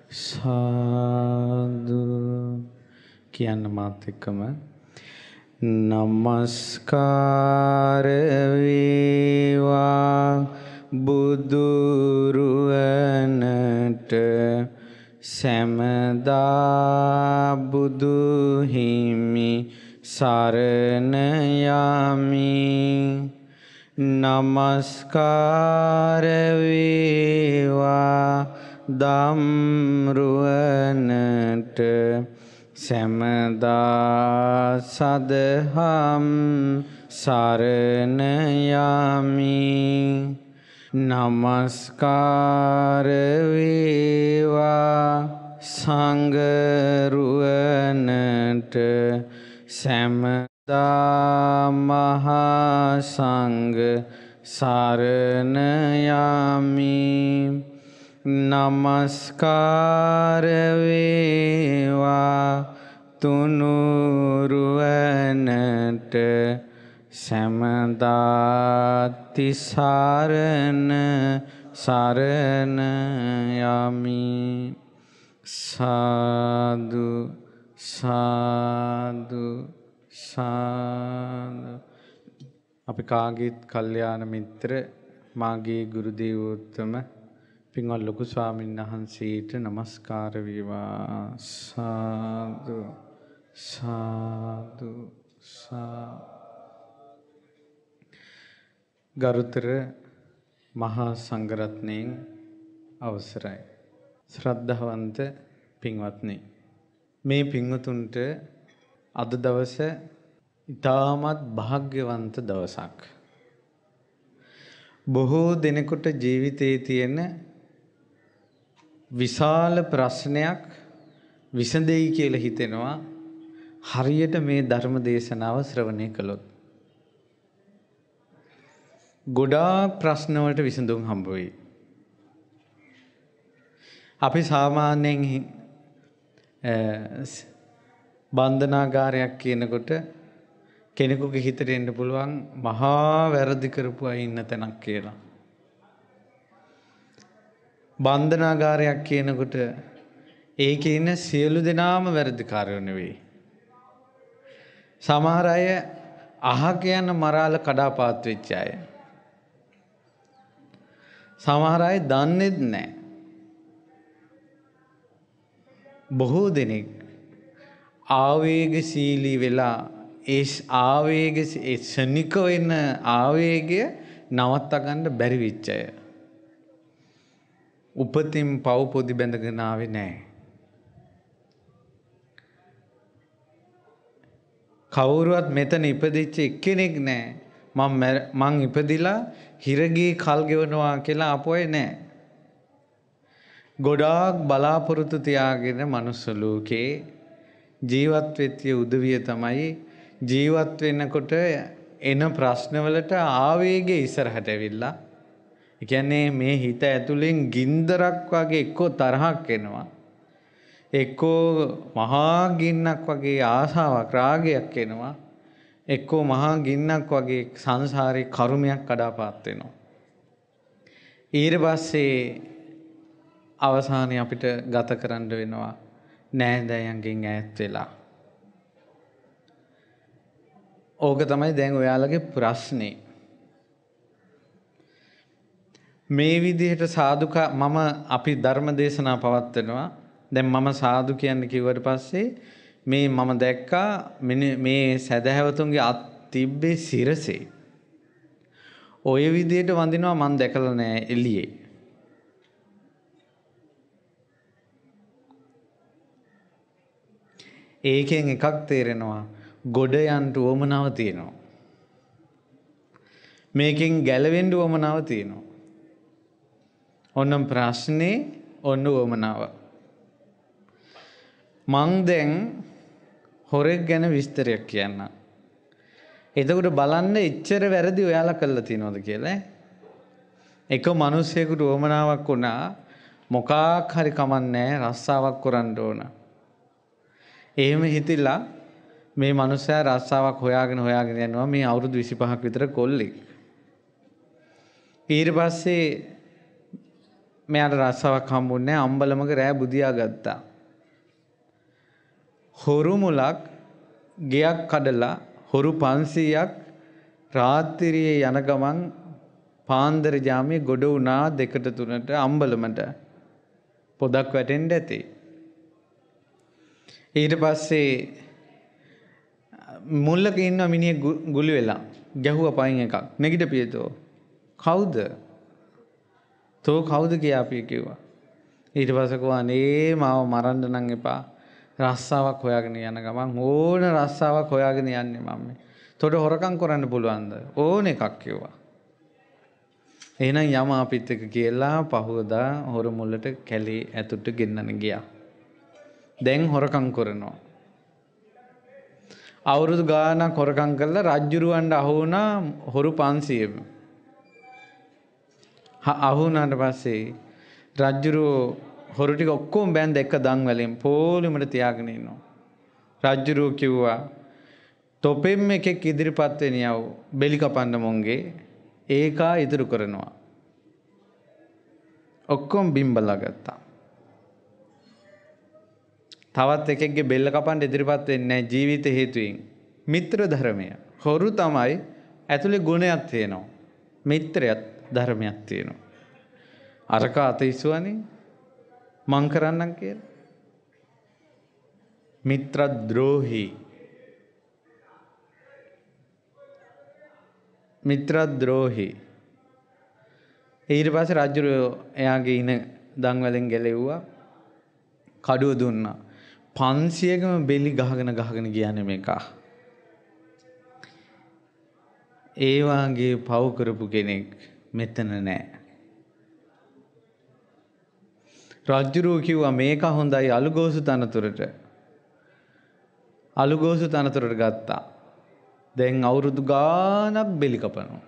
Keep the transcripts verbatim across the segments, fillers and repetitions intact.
සාදු කියන්න මාත් එක්කම නමස්කාර වේවා බුදුරුවනට සැමදා බුදු හිමි සරණ යමි. නමස්කාර වේවා ධම්රුවනට සැමදා සදහම් සරණ යමි. නමස්කාර වේවා සංඝරුවනට සැමදා මහා සංඝ සරණ යමි. නමස්කාර වේවා තුනුරුවනට සැමදා තිසරණ සරණ යමි. සාදු සාදු සාදු. අපි කාගේත් කල්යාණ මිත්‍ර මාගේ ගුරු දේවෝත්තම පින්වත් ලොකු ස්වාමීන් වහන්සේට නමස්කාර වේවා. සාදු සාදු සා. ගරුතර මහා සංඝරත්නයන් අවසරයි. ශ්‍රද්ධාවන්ත පින්වත්නි, මේ පින්වතුන්ට අද දවස ඉතාමත් භාග්‍යවන්ත දවසක්. බොහෝ දෙනෙකුට ජීවිතයේ තියෙන විශාල ප්‍රශ්නයක් විසඳෙයි කියලා හිතෙනවා හරියට මේ ධර්ම දේශනාව ශ්‍රවණය කළොත්. ගොඩාක් ප්‍රශ්න වලට විසඳුම් හම්බ වෙයි. අපි සාමාන්‍යයෙන් බන්ධනාගාරයක් කියනකොට කෙනෙකුගේ හිතට එන්න පුළුවන් මහා වැරදි කරපු අය ඉන්න තැනක් කියලා. බන්ධනාගාරයක් කියනකොට ඒකේ ඉන්න සියලු දෙනාම වැරදිකාරයෝ නෙවෙයි. සමහර අය අහක යන මරාල කඩාපාත් වෙච්ච අය. සමහර අය දන්නේත් නැහැ. බොහෝ දෙනෙක් ආවේගශීලී වෙලා ඒ ආවේග ඒ ශනික වෙන ආවේගය නවත්ත ගන්න බැරි වෙච්ච අය. උපතින් පව් පොදි බැඳගෙන ආවේ නැහැ. කවුරුවත් මෙතන ඉපදිච්ච එක්කෙනෙක් නැහැ. මම මං ඉපදිලා හිරගේ කල් ගෙවනවා කියලා අපොය නැහැ. ගොඩාක් බලාපොරොත්තු තියාගෙන මනුස්ස ලෝකේ ජීවත් වෙච්ච උදවිය තමයි ජීවත් වෙනකොට එන ප්‍රශ්නවලට ආවේගය ඉස්සරහට ඇවිල්ලා, ඒ කියන්නේ මේ හිත ඇතුලෙන් ගින්දරක් වගේ එක්කෝ තරහක් එනවා, එක්කෝ මහා ගින්නක් වගේ ආසාවක් රාගයක් එනවා, එක්කෝ මහා ගින්නක් වගේ සංසාරේ කර්මයක් කඩාපාත් වෙනවා. ඊට පස්සේ අවසානයේ අපිට ගත කරන්න වෙනවා නෑදෑයන්ගෙන් ඈත් වෙලා. ඕක තමයි දැන් ඔයාලගේ ප්‍රශ්නේ. මේ විදිහට සාදුක මම අපි ධර්ම දේශනා පවත්වනවා. දැන් මම සාදු කියන්න කිව්වට පස්සේ මේ මම දැක්කා මේ සදහැවතුන්ගේ අත් තිබ්බේ සිරසේ. ඔය විදිහට වඳිනවා මම දැකලා නෑ එළියේ. ඒකෙන් එකක් තේරෙනවා ගොඩ යන්න උවමනාව තියෙනවා. මේකෙන් ගැලවෙන්න උවමනාව තියෙනවා. ඔන්න ප්‍රශ්නේ ඔන්න උවමනාව. මං දැන් හොරෙක් ගැන විස්තරයක් කියන්න. එතකොට බලන්න එච්චර වැරදි ඔයාලා කළා තියනවද කියලා. එක මිනිහෙකුට උවමනාවක් වුණා මොකක් හරි කමන්නේ රස්සාවක් කරන්න ඕන. එහෙම හිතිලා මේ මනුස්සයා රස්සාවක් හොයාගෙන හොයාගෙන යනවා. මේ අවුරුදු විසිපහක් විතර කොල්ලෙක්. ඊට පස්සේ මෙයාට රස්සාවක් හම්බුන්නේ නැහැ. අම්බලමක රෑ බුදියා ගත්තා. හොරු මුලක් ගෙයක් කඩලා හොරු පන්සීයක් රාත්‍රියේ යන ගමන් පාන්දර ජාමයේ ගොඩ වුණා දෙකට තුනට අම්බලමට. පොදක් වැටෙන්න ඇති. ඊට පස්සේ මුල්ලක ඉන්න මිනිහ ගුලි වෙලා ගැහුවා පයින් එකක්. නැගිටපියතෝ. කවුද? තෝ කවුද කියලා අපි කිව්වා. ඊට පස්සේ කිව්වා නේ මාව මරන්න නම් එපා. රස්සාවක් හොයාගෙන යන ගමන් ඕන රස්සාවක් හොයාගෙන යන්නේ මම. තොට හොරකම් කරන්න පුළුවන්ද? ඕන එකක් කිව්වා. එහෙනම් යම අපිත් එක්ක කියලා පහුවදා හොරු මුල්ලට කැලේ ඇතුළට ගෙන්නන්න ගියා. දැන් හොරකම් කරනවා. අවුරුදු ගානක් හොරකම් කරලා රජ්ජුරුවන්ට අහු වුණා හොරු පන්සියයම. අහු වුණාට පස්සේ රජ්ජුරුව හොරු ටික ඔක්කොම බැඳ එක දන් වලින් පොලිමට තියාගෙන ඉන්නවා. රජ්ජුරුව කිව්වා තොපෙම් එකෙක් ඉදිරිපත් වෙනියව බෙලි කපන්න මොන්ගේ ඒකා ඉදිරි කරනවා. ඔක්කොම බිම්බලා ගත්තා. තවත් එකෙක්ගේ බෙල්ල කපන්න ඉදිරිපත් වෙන්නේ නැහැ ජීවිත හේතුවෙන්. මිත්‍ර ධර්මය. හොරු තමයි ඇතුලේ ගුණයක් තියෙනවා. මිත්‍රයත් ධර්මයක් තියෙනවා. අරක අතීසුවනේ මං කරන්නම් කියලා. මිත්‍ර ද්‍රෝහි. මිත්‍ර ද්‍රෝහි. ඊට පස්සේ රජු එයාගේ ඉන දන් වලින් ගැලෙව්වා. කඩුව දුන්නා. පන්සියකම බෙලි ගහගෙන ගහගෙන ගියානේ මේක. ඒ වාගේ පව් කරපු කෙනෙක් මෙතන නැහැ. රජුරෝ කිව්වා මේක හොඳයි අලුගෝසු තනතුරට. අලුගෝසු තනතුරට ගත්තා. දැන් අවුරුදු ගානක් බෙලි කපනවා.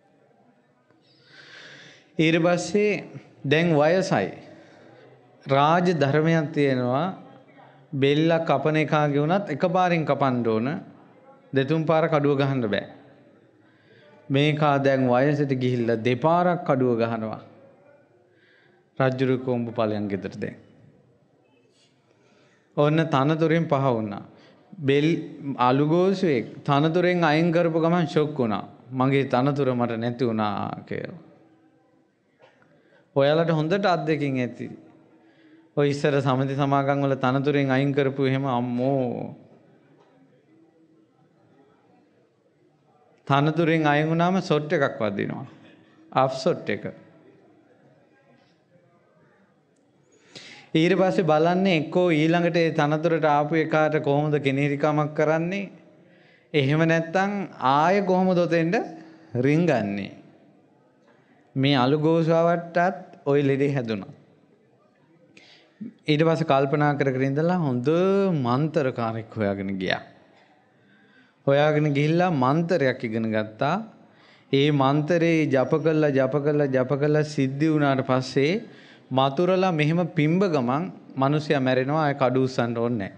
ඊට පස්සේ දැන් වයසයි. රාජ ධර්මයක් තියෙනවා. බෙල්ල කපන එකාගේ වුණත් එකපාරින් කපන්න ඕන. දෙතුන් පාර කඩුව ගහන්න බෑ. මේකා දැන් වයසට ගිහිල්ලා දෙපාරක් කඩුව ගහනවා. රජුරු කොඹ ඵලයන් ගෙදර දැන්. ඔන්න තනතුරෙන් පහ වුණා. බෙල් අලුගෝසුවෙක් තනතුරෙන් අයින් කරපු ගමන් ෂොක් වුණා. මගේ තනතුර මට නැති වුණා කියලා. ඔයාලට හොඳට අත්දැකීම් ඇති. ඔය ඉස්සර සමිති සමාගම් වල තනතුරෙන් අයින් කරපු එහෙම අම්මෝ. තනතුරෙන් අයින් වුණාම ෂොට් එකක් වදිනවා. ආෆ් ෂොට් එක. ඊට පස්සේ බලන්නේ එක්කෝ ඊළඟට ඒ තනතුරට ආපු එකාට කොහොමද කෙනෙහිකමක් කරන්නේ? එහෙම නැත්නම් ආයෙ කොහොමද ඔතෙන්ද රින්ගන්නේ? මේ අලුගෝසාවටත් ওই ලෙඩේ හැදුනා. ඊට පස්සේ කල්පනා කර කර ඉඳලා හොඳ මන්තරකාරයෙක් හොයාගෙන ගියා. හොයාගෙන ගිහිල්ලා මන්තරයක් ඉගෙන ගත්තා. ඒ මන්තරේ ජප කළා ජප කළා ජප කළා සිද්ධි වුණාට පස්සේ මතුරලා මෙහෙම පිම්බ ගමන් මිනිසයා මැරෙනවා. ආය කඩු උස්සන්න ඕනේ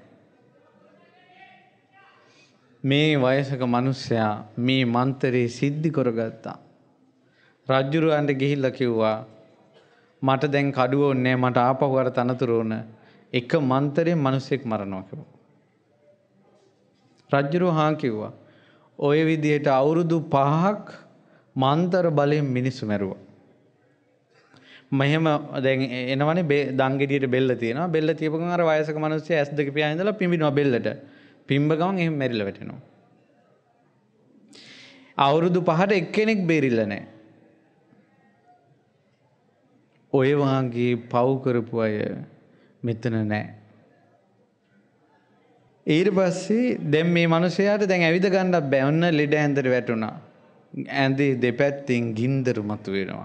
මේ වයසක මිනිසයා මේ මන්තරේ සිද්ධි කරගත්තා. රජුරවන්ට ගිහිල්ලා කිව්වා මට දැන් කඩුව ඕනේ මට ආපහු අර තනතුර ඕන. එක මන්තරයෙන් මිනිසෙක් මරනවා කිව්වා. රජුරෝ හා කිව්වා. ඔය විදිහට අවුරුදු පහක් මන්තර බලයෙන් මිනිස්සු මැරුවා. මෙහෙම දැන් එනවනේ දංගෙඩියට බෙල්ල තියෙනවා. බෙල්ල තියපු ගමන් අර වයසක මිනිස්සයා ඇස් දෙක පියාගෙන ඉඳලා පිඹිනවා බෙල්ලට. පිම්බ ගමන් එහෙම මැරිලා වැටෙනවා. අවුරුදු පහට එක්කෙනෙක් බේරිලා නැහැ. ඔය වාගේ පව් කරපු අය මෙතන නැහැ. ඊට පස්සේ දැන් මේ මිනිසයාට දැන් ඇවිද ගන්නත් බෑ. ඔන්න ලෙඩ ඇඳට වැටුණා. ඇඳේ දෙපැත්තෙන් ගින්දර මතුවෙනවා.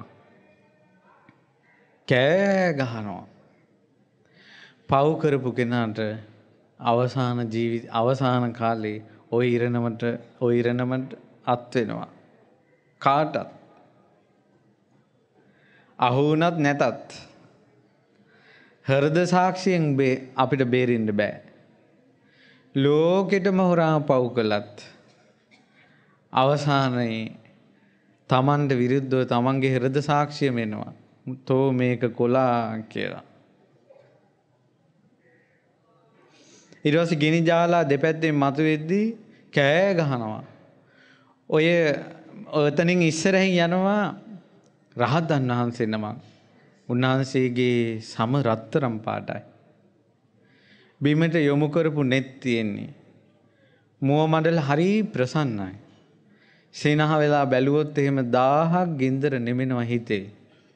කෑ ගහනවා. පව් කරපු කෙනාට අවසාන ජීවිත අවසාන කාලේ ওই ඉරණමට ওই ඉරණමට අත් වෙනවා. කාටත් අහු වුණත් නැතත් හෘද සාක්ෂියෙන් අපිට බේරෙන්න බෑ. ලෝකෙටම හොරා පව් කළත් අවසානයේ තමන්ට විරුද්ධව තමන්ගේ හෘද සාක්ෂිය මෙනවා. තෝ මේක කොලා කියලා. ඊට පස්සේ ගිනි ජාලා දෙපැත්තෙන් මතුවෙද්දී කෑ ගහනවා. ඔය ඔතනින් ඉස්සරහින් යනවා රහතන් වහන්සේ නමක්. උන්වහන්සේගේ සම රත්තරම් පාටයි. බිමට යොමු කරපු net තියෙන්නේ. මුව මඩල හරි ප්‍රසන්නයි. සීනහ වෙලා බැලුවොත් එහෙම දහයක් ගින්දර නෙමෙනවා හිතේ.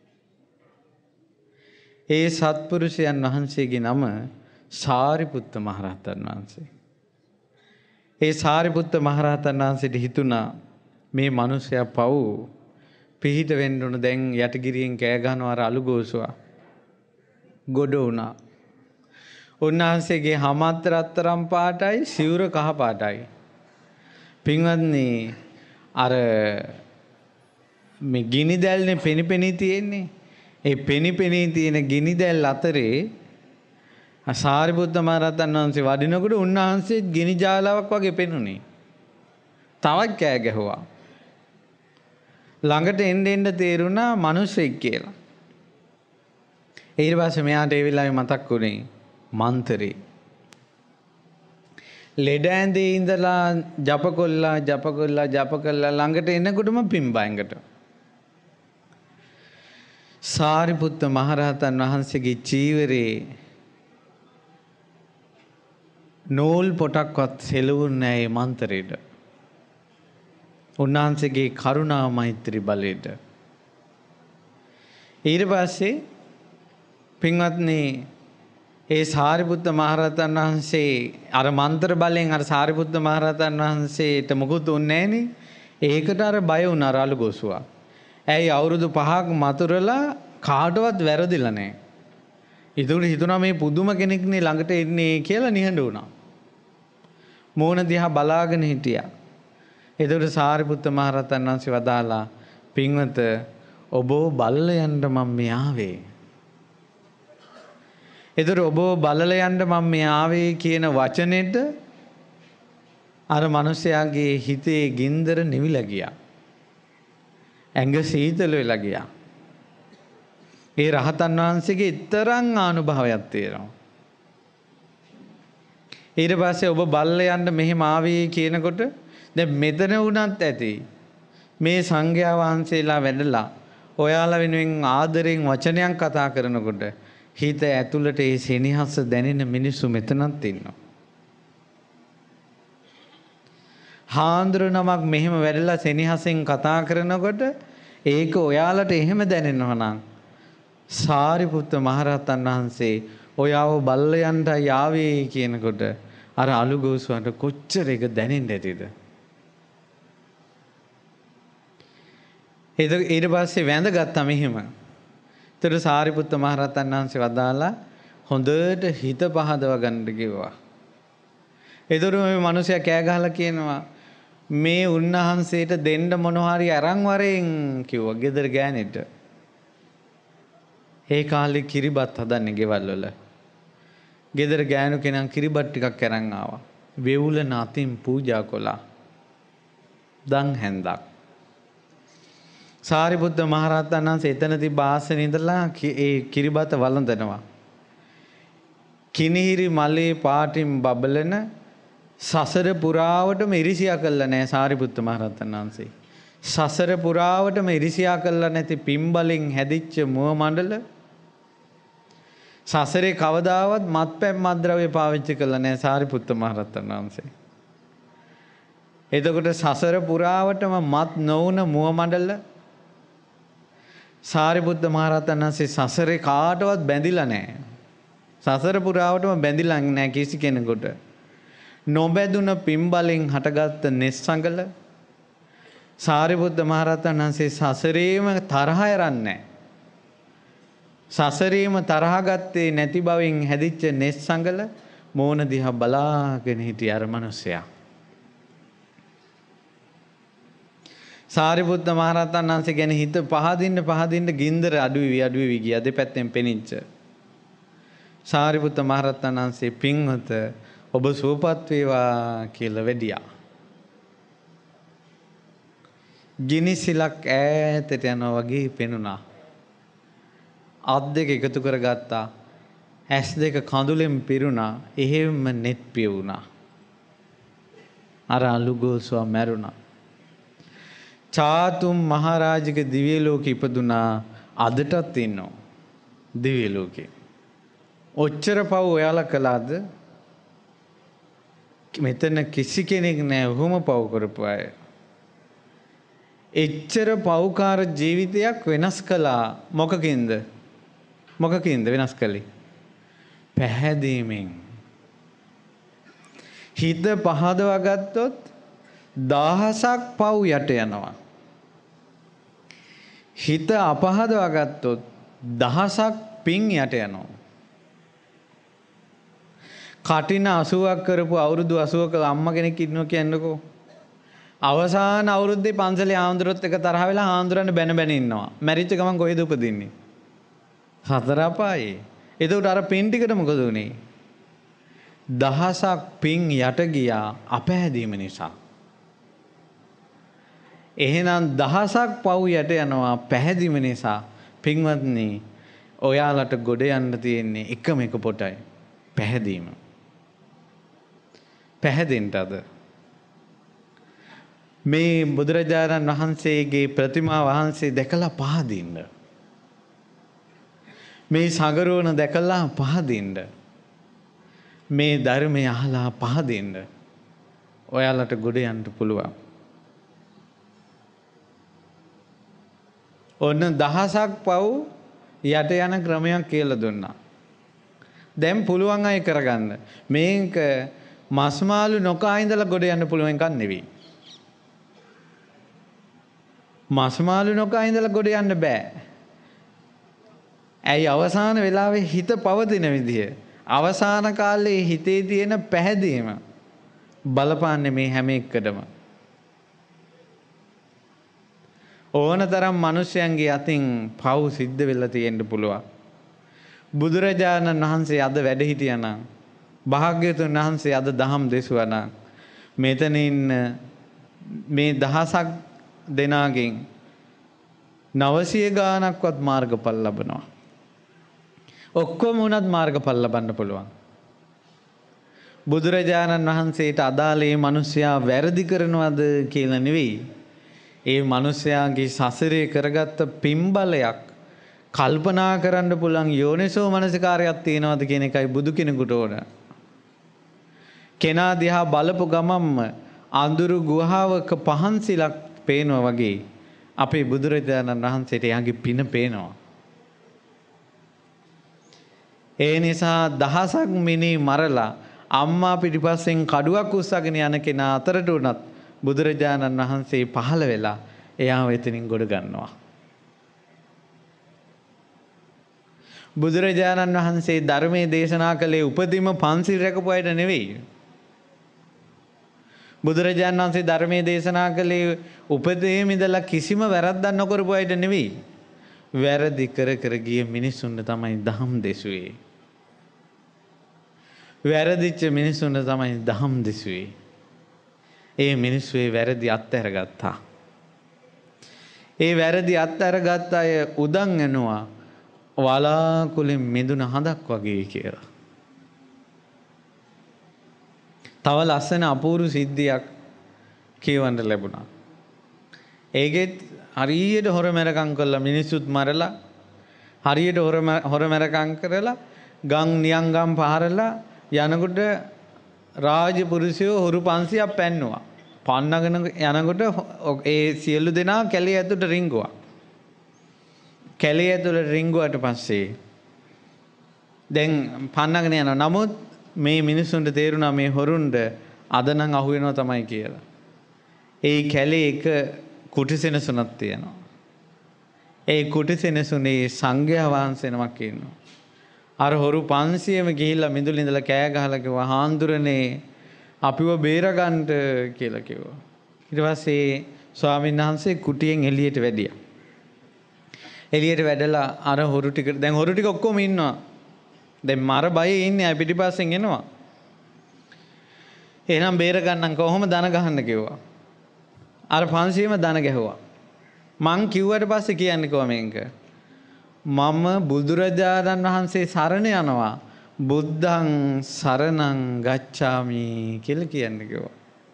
ඒ සත්පුරුෂයන් වහන්සේගේ නම සාරිපුත්ත මහරහතන් වහන්සේ. ඒ සාරිපුත්ත මහරහතන් වහන්සේට හිතුණා මේ මිනිසයා පව් පිහිට වෙන්න උන දැන් යටිගිරියෙන් කෑ ගහනවා අර අලුගෝසුවා. ගොඩ වුණා. උන්වහන්සේගේ හමත් රත්තරම් පාටයි සිවුර කහ පාටයි. පින්වත්නි අර මේ ගිනි දැල්නේ පෙනිපෙනී තියෙන්නේ. ඒ පෙනිපෙනී තියෙන ගිනි දැල් අතරේ සාරිපුත්ත මහරහතන් වහන්සේ වඩිනකොට උන්වහන්සේ ගිනි ජාලාවක් වගේ පෙනුනේ. තවත් කෑ ගැහුවා. ළඟට එන්න එන්න තේරුණා මිනිස්සෙක් කියලා. ඊට පස්සේ මෙයාට ඒ වෙලාවේ මතක් වුණේ මන්තරේ. ලෙඩ ඇඳේ ඉඳලා ජප කොල්ලා ජප කොල්ලා ජප කළා ළඟට එනකොටම පිම්බයන්කට. සාරිපුත්ත මහරහතන් වහන්සේගේ චීවරේ නූල් පොටක්වත් සෙලවුන්නේ නැහැ මේ මන්තරේට. උන්වහන්සේගේ කරුණා මෛත්‍රී බලයට. ඊට පස්සේ පින්වත්නි ඒ සාරිපුත්ත මහරහතන් වහන්සේ අර මන්ත්‍ර බලෙන් අර සාරිපුත්ත මහරහතන් වහන්සේට මුකුත් උන්නේ නැහනේ. ඒකට අර බය වුණා රාළු ගෝසුවා. ඇයි අවුරුදු පහක් මතුරලා කාටවත් වැරදිලා නැහැ. ඒකට හිතුණා මේ පුදුම කෙනෙක්නේ ළඟට එන්නේ කියලා නිහඬ වුණා. මෝන දිහා බලාගෙන හිටියා. එතකොට සාරිපුත්ත මහරහතන් වහන්සේ වදාලා පින්වත ඔබ බලල යන්න මම මේ ආවේ. එතකොට ඔබ බලල යන්න මම මේ ආවේ කියන වචනෙට අර මිනිසයාගේ හිතේ ගින්දර නිවිලා ගියා. ඇඟ සීතල වෙලා ගියා. ඒ රහතන් වහන්සේගේ තරම් අනුභවයක් තියෙනවා. ඊට පස්සේ ඔබ බලල යන්න මෙහෙම ආවේ කියනකොට දැන් මෙතන වුණත් ඇති මේ සංඝයා වහන්සේලා වැඩලා ඔයාලා වෙනුවෙන් ආදරෙන් වචනයක් කතා කරනකොට හිත ඇතුළට ඒ සෙනෙහස දැනෙන මිනිස්සු මෙතනත් ඉන්නවා. හාන්දර නමක් මෙහෙම වැඩලා සෙනෙහසෙන් කතා කරනකොට ඒක ඔයාලට එහෙම දැනෙනවා නම් සාරිපුත්ත මහරහතන් වහන්සේ ඔයාව බල්ල යන්න යාවේ කියනකොට අර අලුගෝසුවන්ට කොච්චර ඒක දැනෙන්න ඇතිද? ඊට පස්සේ වැඳගත්තා මෙහෙම. ඒතර සාරිපුත්ත මහරහතන් වහන්සේ වදාලා හොඳට හිත පහදව ගන්න කිව්වා. ඒතර මේ මිනිසයා කෑ ගහලා කියනවා මේ උන්වහන්සේට දෙන්න මොනවා හරි අරන් වරෙන් කිව්වා ගෙදර ගෑනෙට. ඒ කාලේ කිරිබත් හදන්නේ ගෙවල් වල. ගෙදර ගෑනු කෙනා කිරිබත් ටිකක් අරන් ආවා. වෙවුල නාතින් පූජා කළා. දන් හැන්දක්. සාරිපුත්ත මහරහතන් වහන්සේ එතන තිබ්බ ආසනේ ඉඳලා ඒ කිරිබත වළඳනවා. කිනිහිරි මලේ පාටින් බබලන සසර පුරාවටම ඉරිසියා කළා නෑ සාරිපුත්ත මහරහතන් වහන්සේ. සසර පුරාවටම ඉරිසියා කළා නැති පිම්බලෙන් හැදිච්ච මුව මණ්ඩල සසරේ කවදාවත් මත්පැන් මත්ද්‍රව්‍ය පාවිච්චි කළා නෑ සාරිපුත්ත මහරහතන් වහන්සේ. එතකොට සසර පුරාවටම මත් නොවුන මුව මණ්ඩල සාරිපුත්ත මහරහතන් වහන්සේ සසරේ කාටවත් බැඳිලා නැහැ. සසර පුරාවටම බැඳිලා නැහැ කිසි කෙනෙකුට. නොබැඳුන පිම්බලෙන් හටගත්ත නිස්සංගල සාරිපුත්ත මහරහතන් වහන්සේ සසරේම තරහ යරන්නේ සසරේම තරහ ගත්තේ නැති බවින් හැදිච්ච නිස්සංගල මෝන දිහා බලාගෙන හිටිය අර මිනිසයා. සාරිපුත්ත මහරහතන් වහන්සේ ගැන හිත පහදින්න පහදින්න ගින්දර අඩු වෙවි අඩු වෙවි ගියා දෙපැත්තෙන් පෙනිච්ච. සාරිපුත්ත මහරහතන් වහන්සේ පින්වත ඔබ සුවපත් වේවා කියලා වැඩියා. ගිනි සිලක් ඈතට යනවා වගේ පෙනුණා. අත් දෙක එකතු කරගත්තා. ඇස් දෙක කඳුලෙන් පිරුණා. එහෙම net පියුණා. අර අලුගෝසුවා මැරුණා. චාතුම් මහරජගේ දිව්‍ය ලෝකෙ ඉපදුනා. අදටත් ඉන්නවා දිව්‍ය ලෝකේ. ඔච්චර පව් ඔයාලා කළාද? මෙතන කිසි කෙනෙක් නැහැ ඔහොම පව් කරපු අය. එච්චර පව්කාර ජීවිතයක් වෙනස් කළා. මොකකින්ද? මොකකින්ද වෙනස් කළේ? පැහැදීමෙන්. හිත පහදවා ගත්තොත් දහසක් පව් යට යනවා. හිත අපහදවා ගත්තොත් දහසක් පින් යට යනවා. කටින අසුවක් කරපු අවුරුදු අසුවක අම්මා කෙනෙක් ඉන්නවා කියන්නකෝ. අවසාන අවුරුද්දේ පන්සලේ ආන්දරොත් එක තරහ වෙලා ආන්දරන්න බැන බැන ඉන්නවා. මැරිච්ච ගමන් කොහෙද උපදින්නේ? හතර අපායේ. එතකොට අර පින් ටිකට මොකද උනේ? දහසක් පින් යට ගියා අපහැදීම නිසා. එහෙනම් දහසක් පව් යට යනවා පැහැදීම නිසා. පින්වත්නි, ඔයාලට ගොඩ යන්න තියෙන්නේ එකම එක පොටයි. පැහැදීම. පැහැදෙන්නද? මේ බුදුරජාණන් වහන්සේගේ ප්‍රතිමා වහන්සේ දැකලා පහදින්න. මේ සගරෝණ දැකලා පහදින්න. මේ ධර්මය අහලා පහදින්න. ඔයාලට ගොඩ යන්න පුළුවන්. ඔන්න දහසක් පව් යට යන ක්‍රමයක් කියලා දුන්නා. දැන් පුළුවන් අය කරගන්න. මේක මස්මාළු නොකා ඉඳලා ගොඩ යන්න පුළුවන් එකක් නෙවෙයි. මස්මාළු නොකා ඉඳලා ගොඩ යන්න බෑ. ඇයි? අවසාන වෙලාවේ හිත පවතින විදිය. අවසාන කාලේ හිතේ තියෙන පැහැදීම බලපාන්නේ මේ හැම එකටම. ඕනතරම් මිනිස්යන්ගේ අතින් පව් සිද්ධ වෙලා තියෙන්න පුළුවන්. බුදුරජාණන් වහන්සේ අද වැඩ හිටියා නම්, භාග්‍යවතුන් වහන්සේ අද දහම් දෙසුවා නම්, මෙතන ඉන්න මේ දහසක් දෙනාගෙන් නවසිය ගානක්වත් මාර්ගඵල ලබනවා. ඔක්කොම උනත් මාර්ගඵල ලබන්න පුළුවන්. බුදුරජාණන් වහන්සේට අදාළ මේ මිනිසයා වැරදි කරනවද කියලා නෙවෙයි. ඒ මිනිසයාගේ සසරේ කරගත්ත පින්බලයක් කල්පනා කරන්න පුළුවන් යෝනිසෝ මනසිකාරයක් තියෙනවද කියන එකයි බුදු කෙනෙකුට ඕන. කෙනා දිහා බලපු ගමම්ම අඳුරු ගුහාවක පහන්සිලක් පේනවා වගේ අපේ බුදුරජාණන් වහන්සේට එයාගේ පින පේනවා. ඒ නිසා දහසක් මිනී මරලා අම්මා පිටිපස්සෙන් කඩුවක් උස්සගෙන යන කෙනා අතරට උනත් බුදුරජාණන් වහන්සේ පහළ වෙලා එයාව එතනින් ගොඩ ගන්නවා. බුදුරජාණන් වහන්සේ ධර්මයේ දේශනා කළේ උපදීම පන්සිල් රැකපු අයට නෙවෙයි. බුදුරජාණන් වහන්සේ ධර්මයේ දේශනා කළේ උපදීම ඉඳලා කිසිම වැරද්දක් නොකරපු අයට නෙවෙයි. වැරදි කර කර ගිය මිනිසුන්ට තමයි දහම් දෙසුවේ. වැරදිච්ච මිනිසුන්ට තමයි දහම් දෙසුවේ. ඒ මිනිස්සු ඒ වැරදි අත්හැරගත්තා. ඒ වැරදි අත්හැරගත්ත අය උදන් යනවා වලාකුලෙන් මිදුන හඳක් වගේ කියලා. තව ලස්සන අපූර්ව සිද්ධියක් කියවන්න ලැබුණා. ඒකෙත් හරියට හොරමැරකම් කරලා මිනිස්සුත් මරලා, හරියට හොරමැරකම් කරලා ගම් නියංගම් පහරලා යනකොට රාජපුරුෂයෝ හොරු පන්සියක් පැන්නුවා. පන්නගෙන යනකොට ඒ සියලු දෙනා කැලේ ඇතුළට රිංගුවා. කැලේ ඇතුළට රිංගුවට පස්සේ දැන් පන්නගෙන යනවා. නමුත් මේ මිනිස්සුන්ට තේරුණා මේ හොරුන්ට අද නම් අහු වෙනවා තමයි කියලා. ඒ කැලේ එක කුටිසෙනසුනක් තියෙනවා. ඒ කුටිසෙනසුනේ සංඝයා වහන්සේ නමක් ඉන්නවා. අර හොරු පන්සියම ගිහිල්ලා මිදුළේ ඉඳලා කෑ ගහලා කිව්වා හාමුදුරනේ අපිව බේරගන්න කියලා කිව්වා. ඊට පස්සේ ස්වාමීන් වහන්සේ කුටියෙන් එළියට වැඩියා. එළියට වැඩලා අර හොරු ටික දැන් හොරු ටික ඔක්කොම ඉන්නවා. දැන් මර බයේ ඉන්නේ අය පිටිපස්සෙන් එනවා. එහෙනම් බේර ගන්නම් කොහොම දන ගහන්න කිව්වා. අර පන්සියම දන ගැහුවා. මං කිව්වට පස්සේ කියන්නේ කොහොම මේක? මම බුදුරජාණන් වහන්සේ සරණ යනවා. බුද්ධං සරණං ගච්ඡාමි කියලා කියන්නේ කිව්වා.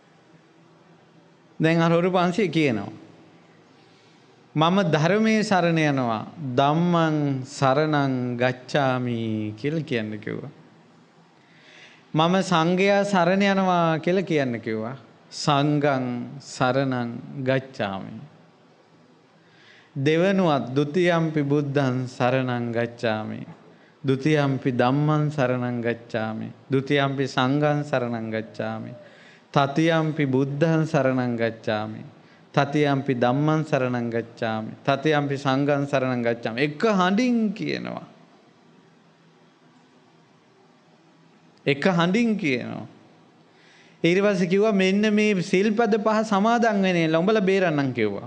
දැන් අර හොරු පන්සිය කියනවා. මම ධර්මයේ සරණ යනවා. ධම්මං සරණං ගච්ඡාමි කියලා කියන්න කිව්වා. මම සංඝයා සරණ යනවා කියලා කියන්න කිව්වා. සංඝං සරණං ගච්ඡාමි. දෙවනුවත් ဒ ුතියම්පි බුද්ධං සරණං ගච්ඡාමි. ဒ ුතියම්පි ධම්මං සරණං ගච්ඡාමි. ဒ ුතියම්පි සංඝං සරණං ගච්ඡාමි. තතියම්පි බුද්ධං සරණං ගච්ඡාමි. තතියම්පි ධම්මං සරණං ගච්ඡාමි. තතියම්පි සංඝං සරණං ගච්ඡාමි. එක හඬින් කියනවා. එක හඬින් කියනවා. ඊට පස්සේ කිව්වා මෙන්න මේ සිල්පද පහ සමාදන් වෙන්නේ උඹලා බේරන්නම් කිව්වා.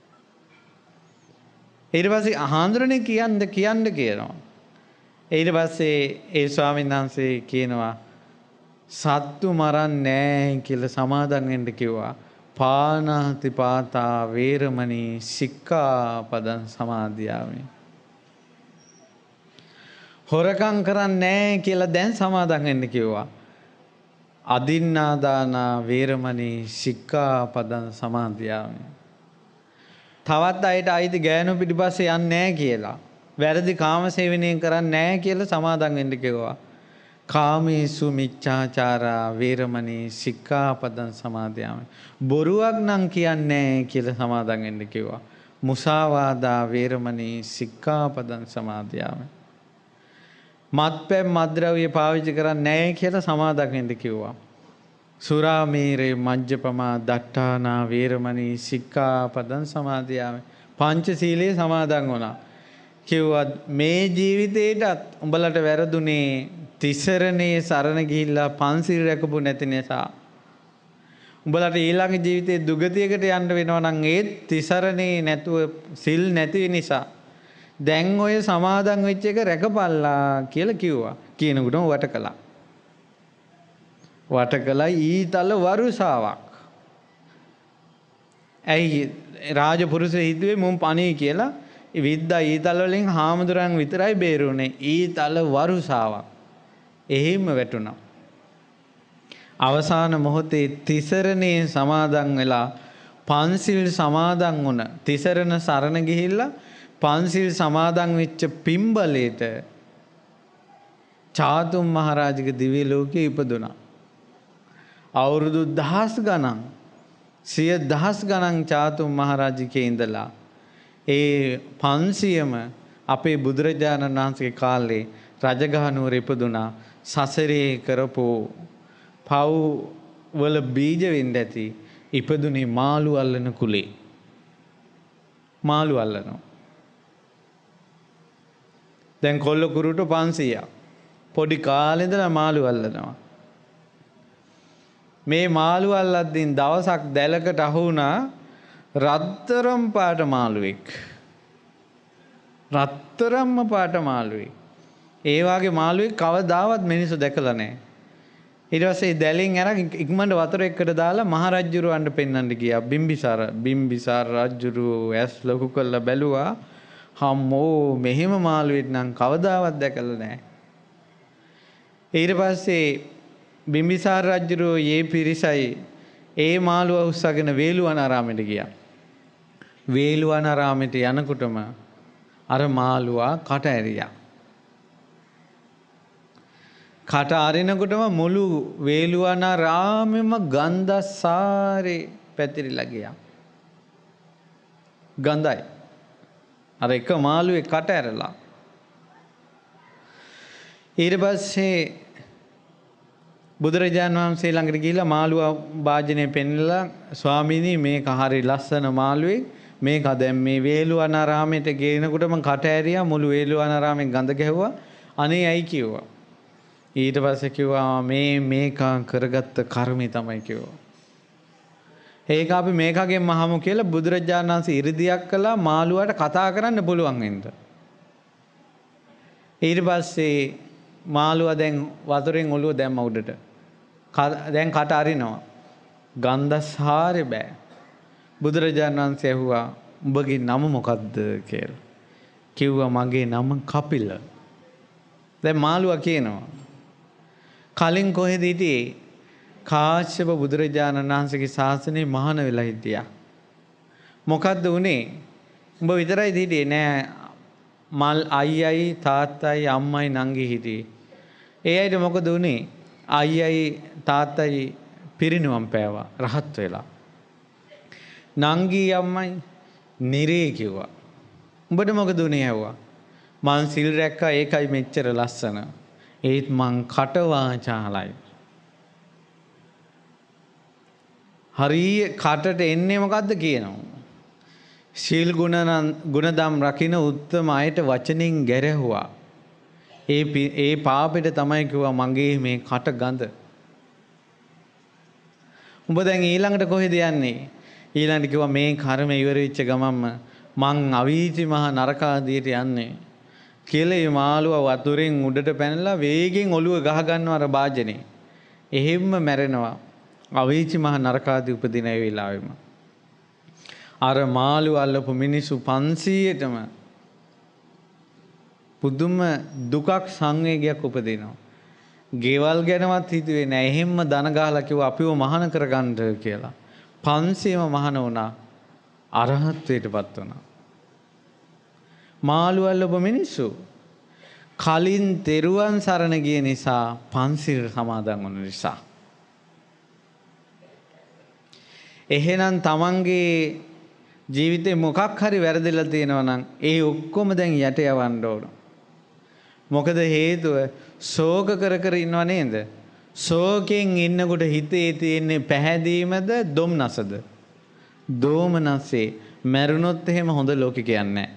ඊට පස්සේ ආහන්දරනේ කියන්න කියන්න කියනවා. ඊට පස්සේ ඒ ස්වාමීන් වහන්සේ කියනවා සත්තු මරන්නේ නැහැ කියලා සමාදන් වෙන්න කිව්වා. පානාති පාතා වේරමණී සික්ඛාපදං සමාදියාමි. හොරකම් කරන්නේ නැහැ කියලා දැන් සමාදන් වෙන්න කිව්වා. අදින්නාදානා වේරමණී සික්ඛාපදං සමාදියාමි. තවත් අයට අයිති ගෑනු පිටිපස්සේ යන්නේ නැහැ කියලා. වැරදි කාම සේවනය කරන්නේ නැහැ කියලා සමාදන් වෙන්න කිව්වා. කාමේසු මිච්ඡාචාරා වේරමණී සික්ඛාපදං සමාදියාමි. බොරුවක් නම් කියන්නේ නැහැ කියලා සමාදන් වෙන්න කිව්වා. මුසාවාදා වේරමණී සික්ඛාපදං සමාදියාමි. මත්පැන් මත්ද්‍රව්‍ය පාවිච්චි කරන්නේ නැහැ කියලා සමාදන් වෙන්න කිව්වා. සුරාමේරේ මජ්ජපමා දට්ඨානා වේරමණී සික්ඛාපදං සමාදියාමි. පංචශීලයේ සමාදන් වුණා. කිව්වා මේ ජීවිතේටත් උඹලට වැරදුනේ තිසරණේ සරණ ගිහිල්ලා පන්සිල් රැකපු නැති නිසා. උඹලට ඊළඟ ජීවිතේ දුගතියකට යන්න වෙනවා නම් ඒත් තිසරණේ නැතුව සිල් නැති නිසා. දැන් ඔය සමාදන් වෙච්ච එක රැකපල්ලා කියලා කිව්වා. කියනකොටම වට කළා. වට කළා ඊතල වරුසාවක්. ඇයි රාජපුරුෂය හිතුවේ මුන් පණී කියලා විද්දා ඊතල වලින් හාමුදුරන් විතරයි බේරුනේ. ඊතල වරුසාවක්. එහෙම වැටුණා. අවසාන මොහොතේ තිසරණේ සමාදන් වෙලා පන්සිල් සමාදන් වුණ තිසරණ සරණ ගිහිල්ලා පන්සිල් සමාදන් වෙච්ච පිම්බලේට චාතුම් මහරජගේ දිව්‍ය ලෝකයේ ඉපදුණා. අවුරුදු දහස් ගණන් සිය දහස් ගණන් චාතුම් මහරජකේ ඉඳලා ඒ පන්සියම අපේ බුදුරජාණන් වහන්සේගේ කාලේ රජගහ නුවර ඉපදුණා. සසරේ කරපු පව් වල බීජ වෙන්න ඇති ඉපදුනේ මාළු අල්ලන කුලේ. මාළු අල්ලනවා. දැන් කොල්ල කුරුටු පන්සීයක්. පොඩි කාලේ ඉඳලා මාළු අල්ලනවා. මේ මාළු අල්ලද්දී දවසක් දැලකට අහු වුණා රත්තරම් පාට මාළුවෙක්. රත්තරම්ම පාට මාළුවෙක්. ඒ වාගේ මාළුවෙක් කවදාවත් මිනිස්සු දැකලා නැහැ. ඊට පස්සේ දැලෙන් අරන් ඉක්මනට වතුර එකට දාලා මහරජුරවන්ට පෙන්වන්න ගියා. බිම්බිසාර බිම්බිසාර රජුරු ඇස් ලොකු කරලා බැලුවා. හම්මෝ මෙහෙම මාළුවෙක් නම් කවදාවත් දැකලා නැහැ. ඊට පස්සේ බිම්බිසාර රජුරෝ මේ පිරිසයි ඒ මාළුව උස්සගෙන වේළුවනාරාමයට ගියා. වේළුවනාරාමයට යනකොටම අර මාළුවා කට ඇරියා. කට අරිනකොටම මුළු වේළුවනාරාමෙම ගන්ධසාරේ පැතිරිලා ගියා. ගඳයි. අර එක මාළුවේ කට ඇරලා. ඊට පස්සේ බුදුරජාණන් වහන්සේ ළඟට ගිහිල්ලා මාළුවා වාජනේ පෙන්නලා ස්වාමීනි මේක හරි ලස්සන මාළුවෙක්. මේක දැන් මේ වේළුවනාරාමයට ගේනකොටම කට ඇරියා මුළු වේළුවනාරාමෙන් ගඳ ගැහුවා. අනේ ඇයි කිව්වා. ඊට පස්සේ කිව්වා මේ මේක කරගත්ත කර්මය තමයි කිව්වා. ඒක අපි මේකගෙන් මහමු කියලා බුදුරජාණන් වහන්සේ ඉරිදියක් කළා මාළුවාට කතා කරන්න පුළුවන් වෙන්න. ඊට පස්සේ මාළුවා දැන් වතුරෙන් ඔළුව දැම්ම උඩට. දැන් කට අරිනවා. ගන්ධසාරේ බෑ. බුදුරජාණන් වහන්සේ ඇහුවා උඹගේ නම මොකද්ද කියලා. කිව්වා මගේ නම කපිල. දැන් මාළුවා කියනවා කලින් කොහෙද හිටියේ? කාශ්‍යප බුදුරජාණන් වහන්සේගේ ශාසනය මහාන වෙලා හිටියා. මොකද්ද උනේ? උඹ විතරයි හිටියේ නෑ මල් අයියයි තාත්තයි අම්මයි නංගි හිටියේ. ඒ අයිට මොකද උනේ? අයියයි තාත්තයි පිරිනිවන් පෑවා රහත් වෙලා. නංගි අම්මයි නිරේ කිව්වා. උඹට මොකද උනේ ඇහුවා. මං සිල් රැක්කා ඒකයි මෙච්චර ලස්සන. ඒත් මං කට වාචාලයි. හරිය කටට එන්නේ මොකද්ද කියනවා. සීල් ගුණ ගුණදම් රකින්න උත්තම අයට වචනින් ගැරහුවා. ඒ ඒ පාපෙට තමයි කිව්වා මගේ මේ කට ගඳ. උඹ දැන් ඊළඟට කොහෙද යන්නේ? ඊළඟට කිව්වා මේ කර්ම ඉවර වෙච්ච ගමන්ම මං අවීචි මහ නරකාදියට යන්නේ. කියලා මේ මාළුවා වතුරෙන් උඩට පැනලා වේගෙන් ඔළුව ගහ ගන්නවා අර භාජනේ. එහෙම්ම මැරෙනවා. අවීචි මහ නරකාදී උපදින ඒ වෙලාවෙම. අර මාළුවා අල්ලපු මිනිස්සු පන්සීයටම පුදුම දුකක් සංවේගයක් උපදිනවා. ගෙවල් ගැනවත් හිතුවේ නෑ. එහෙම්ම දන ගහලා කිව්වා අපිව මහාන කරගන්න කියලා. පන්සියම මහාන වුණා. අරහත්ත්වයටපත් වුණා. මාළුවා අල්ලපු මිනිස්සු කලින් තෙරුවන් සරණ ගිය නිසා පන්සිල් සමාදන් වුණ නිසා. එහෙනම් තමන්ගේ ජීවිතේ මොකක් හරි වැරදිලා තියෙනවා නම් ඒ ඔක්කොම දැන් යට යවන්න ඕන. මොකද හේතුව ශෝක කර කර ඉන්නව නේද? ශෝකයෙන් ඉන්නකොට හිතේ තියෙන්නේ පැහැදීමද දොම්නසද? දෝමනසේ. මැරුණොත් එහෙම හොඳ ලෝකෙ කියන්නේ නැහැ.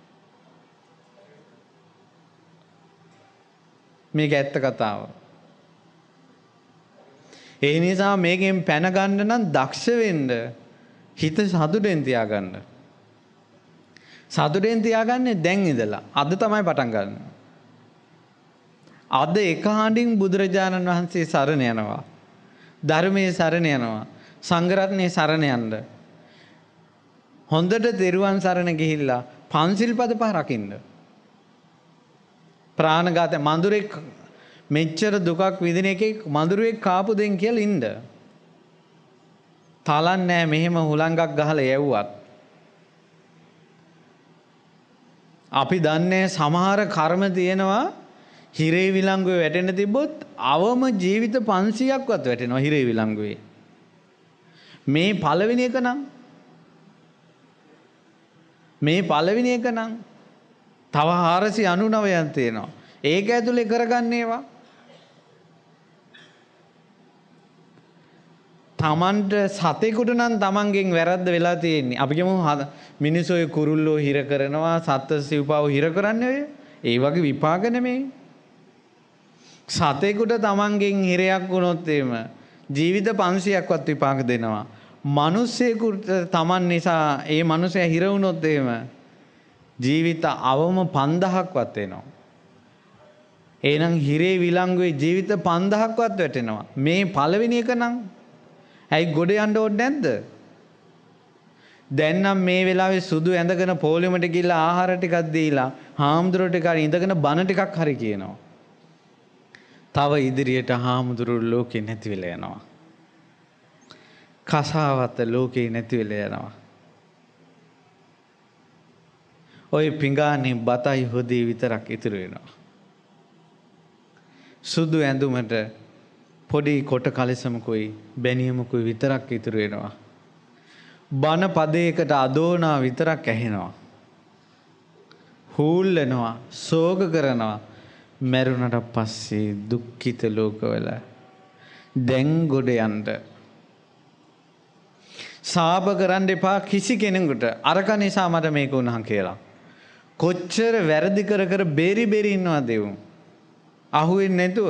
මේක ඇත්ත කතාව. ඒ නිසා මේකෙන් පැන ගන්න නම් දක්ෂ වෙන්න. හිත සතුටෙන් තියාගන්න. සතුටෙන් තියාගන්නේ දැන් ඉඳලා. අද තමයි පටන් ගන්න. අද එක හඬින් බුදුරජාණන් වහන්සේ සරණ යනවා. ධර්මයේ සරණ යනවා. සංඝ රත්නයේ සරණ යන්න. හොඳට තෙරුවන් සරණ ගිහිල්ලා පන්සිල් පද පහ රකින්න. ප්‍රාණඝාත මඳුරෙක් මෙච්චර දුකක් විඳින එකේ මඳුරෙක් කාපු දෙන් කියලා ඉන්න. තලන්නේ මෙහෙම හුලංගක් ගහලා යැව්වත්. අපි දන්නේ සමහර කර්ම තියෙනවා හිරේ විලංගුවේ වැටෙන්න තිබ්බොත් අවම ජීවිත පන්සීයක්වත් වැටෙනවා හිරේ විලංගුවේ. මේ පළවෙනි එක නම් මේ පළවෙනි එක නම් තව හාරසිය අනූනවයක් තියෙනවා. ඒක ඇතුලේ කරගන්න ඒවා. තමන්ට සතෙකුට නම් තමන්ගෙන් වැරද්ද වෙලා තියෙන්නේ. අපි කියමු මිනිස්සු ඔය කුරුල්ලෝ හිර කරනවා, සත්ත්ව සිව්පාව හිර කරන්නේ ඔය. ඒ වගේ විපාක නෙමෙයි. සතෙකුට තමන්ගෙන් හිරයක් වුණොත් එම ජීවිත පන්සියයක්වත් විපාක දෙනවා. මිනිස්සෙකුට තමන් නිසා ඒ මිනිසයා හිර වුණොත් එම ජීවිත අවම පන්දහක්වත් වෙනවා. එහෙනම් හිරේ විලංගුවේ ජීවිත පන්දහක්වත් වැටෙනවා. මේ පළවෙනි එක නම් ඇයි ගොඩ යන්න ඕනේ නැද්ද? දැන් නම් මේ වෙලාවේ සුදු ඇඳගෙන පොලිමට ගිහලා ආහාර ටිකක් දීලා හාමුදුරුවෝ ටික ඉඳගෙන බණ ටිකක් හරි කියනවා. තව ඉදිරියට හාමුදුරුවෝ ලෝකේ නැති වෙලා යනවා. කසාවත ලෝකේ නැති වෙලා යනවා. ඔය පිඟානේ බතයි හොදේ විතරක් ඉතුරු වෙනවා. සුදු ඇඳුමට පොඩි කොට කලසමකුයි බැනියමකුයි විතරක් ඉතුරු වෙනවා. බන පදයකට අදෝනා විතරක් ඇහෙනවා. හූල්ලනවා, ශෝක කරනවා. මැරුණට පස්සේ දුක්ඛිත ලෝකවල දැන් ගොඩ යන්න. සාප කරන්න එපා කිසි කෙනෙකුට. අරක නිසා මට මේක වුණා කියලා. කොච්චර වැරදි කර කර බේරි බේරි ඉන්නවද ඒ උන්? අහුවෙන්නේ නැතුව.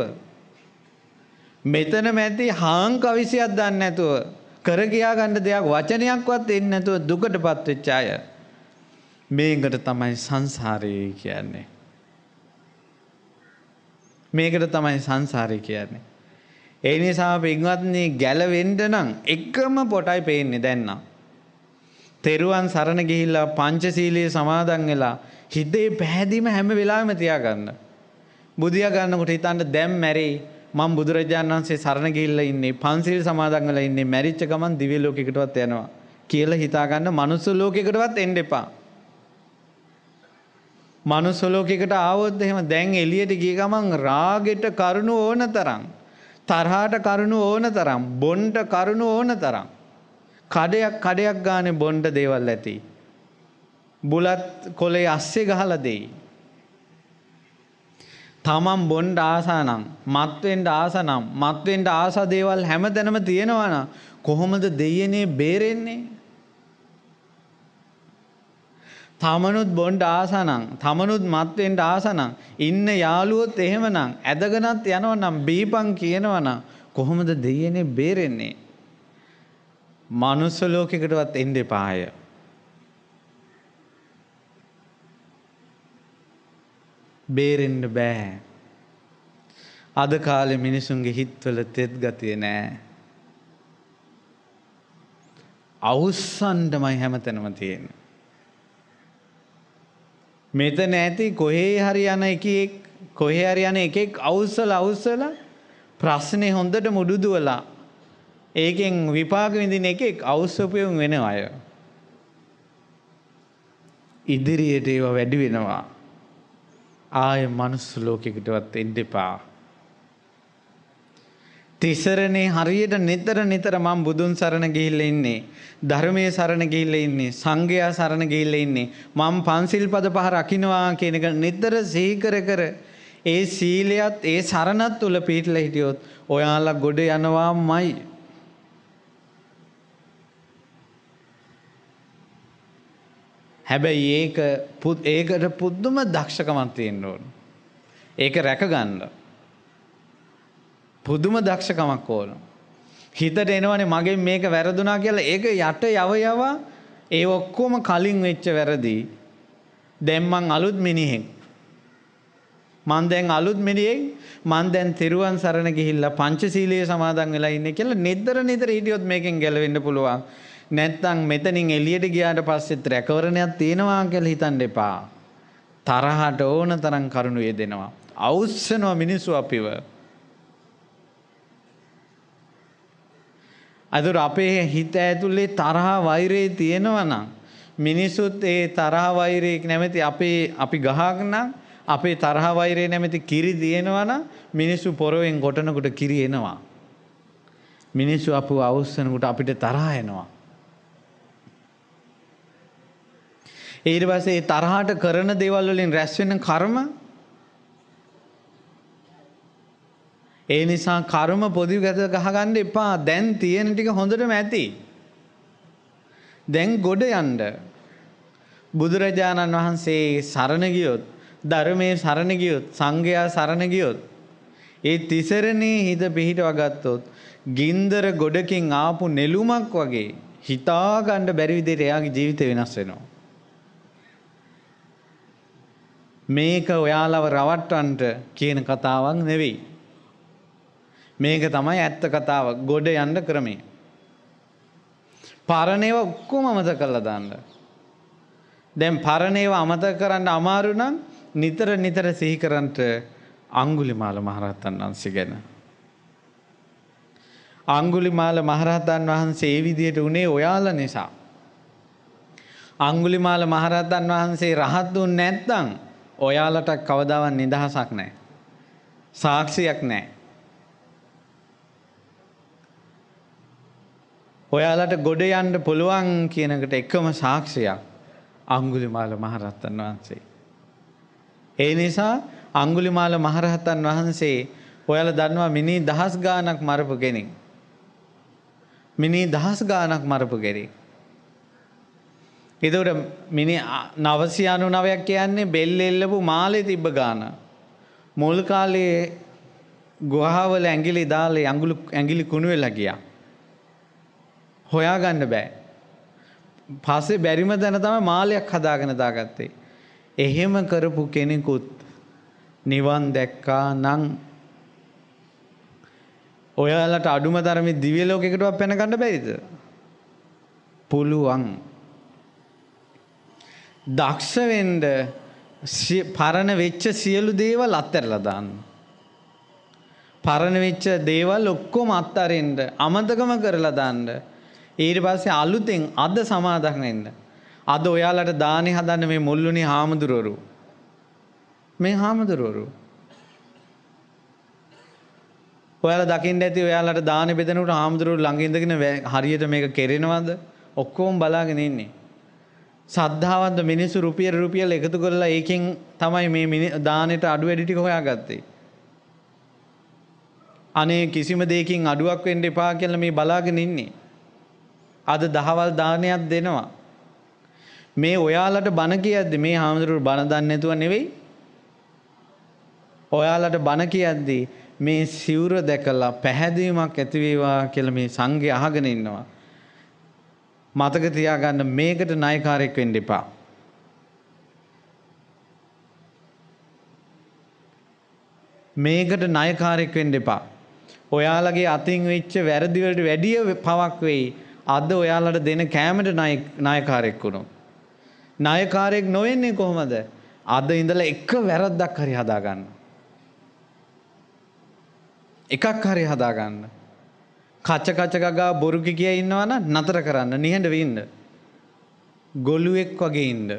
මෙතන මැති හාන් කවිසියක් දන්නේ නැතුව කර කියා ගන්න දෙයක් වචනයක්වත් එන්නේ නැතුව දුකටපත් වෙච්ච අය. මේකට තමයි සංසාරය කියන්නේ. මේකට තමයි සංසාරය කියන්නේ. ඒ නිසා පින්වත්නි ගැලවෙන්න නම් එකම පොටයි පේන්නේ දැන් නම්. තෙරුවන් සරණ ගිහිල්ලා පංචශීලයේ සමාදන් වෙලා හිතේ පැහැදීම හැම වෙලාවෙම තියාගන්න. බුදියා ගන්නකොට හිතන්න දැන් මැරෙයි මම බුදුරජාණන් වහන්සේ සරණ ගිහිල්ලා ඉන්නේ පංචශීල සමාදන් වෙලා ඉන්නේ මැරිච්ච ගමන් දිව්‍ය ලෝකයකටවත් යනවා කියලා හිතා ගන්න. මනුස්ස ලෝකයකටවත් එන්න එපා. මනුස්ස ලෝකයකට ආවොත් එහෙම දැන් එළියට ගිය ගමන් රාගෙට කරුණ ඕන තරම්, තරහට කරුණ ඕන තරම්, බොණ්ඩ කරුණ ඕන තරම්, කඩයක් කඩයක් ගානේ බොණ්ඩ දේවල් ඇති. බුලත් කොලේ අස්සේ ගහලා දෙයි. තමන් බොණ්ඩ ආසනම්, මත් වෙන්න ආසනම්, මත් වෙන්න ආස දේවල් හැමතැනම තියෙනවා නම් කොහොමද දෙයනේ බේරෙන්නේ? තමනුත් බොණ්ඩ ආසනම්, තමනුත් මත් වෙන්න ආසනම්, ඉන්න යාළුවොත් එහෙමනම් ඇදගෙනත් යනවනම් බීපන් කියනවනම් කොහොමද දෙයනේ බේරෙන්නේ? මනුස්ස ලෝකයකටවත් එන්න එපාය. බේරෙන්න බෑ. අද කාලේ මිනිසුන්ගේ හිතවල තෙත් ගතිය නෑ. අවුස්සන්ටමයි හැමතැනම තියෙන්නේ. මෙතන ඇති කොහේ හරි යන එකෙක් කොහේ හරි යන එකෙක් අවුස්සලා අවුස්සලා ප්‍රශ්නේ හොඳට මුඩුදුවලා ඒකෙන් විපාක විඳින එකෙක් අවුස්සපුවුන් වෙන අය. ඉදිරියට ඒවා වැඩි වෙනවා. ආය මනුස්ස ලෝකයකටවත් එන්න එපා. තිසරණේ හරියට නිතර නිතර මම බුදුන් සරණ ගිහිල්ලා ඉන්නේ, ධර්මයේ සරණ ගිහිල්ලා ඉන්නේ, සංඝයා සරණ ගිහිල්ලා ඉන්නේ, මම පන්සිල් පද පහ රකින්නවා කියන එක නිතර සිහි කර කර ඒ සීලයත් ඒ සරණත් තුල පිටලා හිටියොත් ඔයාලා ගොඩ යනවාමයි. හැබැයි ඒක ඒකට පුදුම දක්ෂකමක් තියෙන්න ඕන. ඒක රැක ගන්න පුදුම දක්ෂකමක් ඕන. හිතට එනවනේ මගෙන් මේක වැරදුනා කියලා. ඒක යට යව යව ඒ ඔක්කොම කලින් වෙච්ච වැරදි. දැන් මං අලුත් මිනිහෙක්. මං දැන් අලුත් මිනිහෙක්. මං දැන් තිරුවන් සරණ ගිහිල්ලා පංචශීලයේ සමාදන් වෙලා ඉන්නේ කියලා නිතර නිතර හිටියොත් මේකෙන් ගැලවෙන්න පුළුවන්. නැත්තම් මෙතනින් එළියට ගියාට පස්සෙත් රැකවරණයක් තියෙනවා කියලා හිතන්න එපා. තරහට ඕන තරම් කරුණු යෙදෙනවා. අවුස්සනවා මිනිස්සු අපිව. අදර අපේ හිත ඇතුලේ තරහ වෛරය තියෙනවා නම් මිනිසුත් ඒ තරහ වෛරය නැමැති අපේ අපි ගහක් නම් අපේ තරහ වෛරය නැමැති කිරි තියෙනවා නම් මිනිස්සු පොරවෙන් කොටනකොට කිරි එනවා. මිනිස්සු අපව අවුස්සනකොට අපිට තරහ එනවා. ඊට පස්සේ තරහට කරන දේවල් වලින් රැස් වෙන කර්ම, ඒ නිසා කර්ම පොදි ගැද ගහගන්න එපා. දැන් තියෙන ටික හොඳටම ඇති. දැන් ගොඩ යන්න. බුදුරජාණන් වහන්සේ සරණ ගියොත්, ධර්මයේ සරණ ගියොත්, සංඝයා සරණ ගියොත්, ඒ තිසරණේ හිත පිහිටව ගත්තොත් ගින්දර ගොඩකින් ආපු නෙළුමක් වගේ හිතා ගන්න බැරි විදිහට එයාගේ ජීවිතය වෙනස් වෙනවා. මේක ඔයාලව රවට්ටන්නට කියන කතාවක් නෙවෙයි. මේක තමයි ඇත්ත කතාව. ගොඩ යන්න ක්‍රමය. පරණේව ඔක්කොම අමතක කරලා දාන්න. දැන් පරණේව අමතක කරන්න අමාරු නම් නිතර නිතර සිහි කරන්ට අඟුලිමාල මහරහතන් වහන්සේ ගැන. අඟුලිමාල මහරහතන් වහන්සේ ඒ විදිහට උනේ ඔයාලා නිසා. අඟුලිමාල මහරහතන් වහන්සේ රහත් වුනේ නැත්නම් ඔයාලට කවදාවත් නිදහසක් නැහැ. සාක්ෂියක් නැහැ. ඔයාලට ගොඩ යන්න පුළුවන් කියනකට එකම සාක්ෂියක් අඟුලිමාල මහරහතන් වහන්සේ. ඒ නිසා අඟුලිමාල මහරහතන් වහන්සේ ඔයාලා දන්නවා මිනි දහස් ගාණක් මරපු කෙනෙක්. මිනි දහස් ගාණක් මරපු කෙනෙක්. ඒතකොට මිනි නවසිය අනූනවයක් කියන්නේ බෙල්ල එල්ලපු මාලේ තිබ්බ ගාන. මුල් කාලේ ගුහාවල ඇඟිලි දාලා ඇඟිලි ඇඟිලි කුණු වෙලා ගියා. හොයාගන්න බෑ. පස්සේ බැරිම තැන තමයි මාලයක් හදාගෙන දාගත්තේ. එහෙම කරපු කෙනෙකුත් නිවන් දැක්කා නම් ඔයාලට අඩුම තරමේ දිව්‍ය ලෝකයකටවත් පැන ගන්න බැරිද? පුළුවන්. දක්ෂ වෙන්න පරණ වෙච්ච සියලු දේවල් අත්හැරලා දාන්න. පරණ වෙච්ච දේවල් ඔක්කොම අත්හරින්න අමතකම කරලා දාන්න. ඊට පස්සේ අලුතෙන් අද සමාදන් වෙන්න. අද ඔයාලට දානි හදන්න මේ මුල්ලුනි හාමුදුරුවරු. මේ හාමුදුරුවරු. ඔයාලා දකින්න ඇති ඔයාලට දානි බෙදනකොට හාමුදුරුවරු ළඟ ඉඳගෙන හරියට මේක කෙරෙනවද? ඔක්කොම බලාගෙන ඉන්නේ. සද්ධාවන්ත මිනිස්සු රුපියල් රුපියල් එකතු කරලා ඒකෙන් තමයි මේ දානෙට අඩු වැඩි ටික හොයාගත්තේ. අනේ කිසිම දෙයකින් අඩුවක් වෙන්න එපා කියලා මේ බලාගෙන ඉන්නේ. අද දහවල් දානයක් දෙනවා. මේ ඔයාලට බණ කියද්දි මේ හාමුදුරුවෝ බණ දන්නේ නැතුව නෙවෙයි. ඔයාලට බණ කියද්දි මේ සිවුර දැකලා පැහැදීමක් ඇති වේවා කියලා මේ සංඝය අහගෙන ඉන්නවා. මතක තියාගන්න මේකට ණයකාරයෙක් වෙන්න එපා. මේකට ණයකාරයෙක් වෙන්න එපා. ඔයාලගේ අතින් වෙච්ච වැරදි වලට වැඩිය පවක් වෙයි. අද ඔයාලට දෙන කැමරට ණයකාරයෙක් වුණොත්. ණයකාරයෙක් නොවෙන්නේ කොහොමද? අද ඉඳලා එක වැරද්දක් හරි හදාගන්න. එකක් හරි හදාගන්න. කච කච ගගා බොරු කිය ඉන්නවා නම් නතර කරන්න, නිහඬව ඉන්න. ගොළුෙක් වගේ ඉන්න.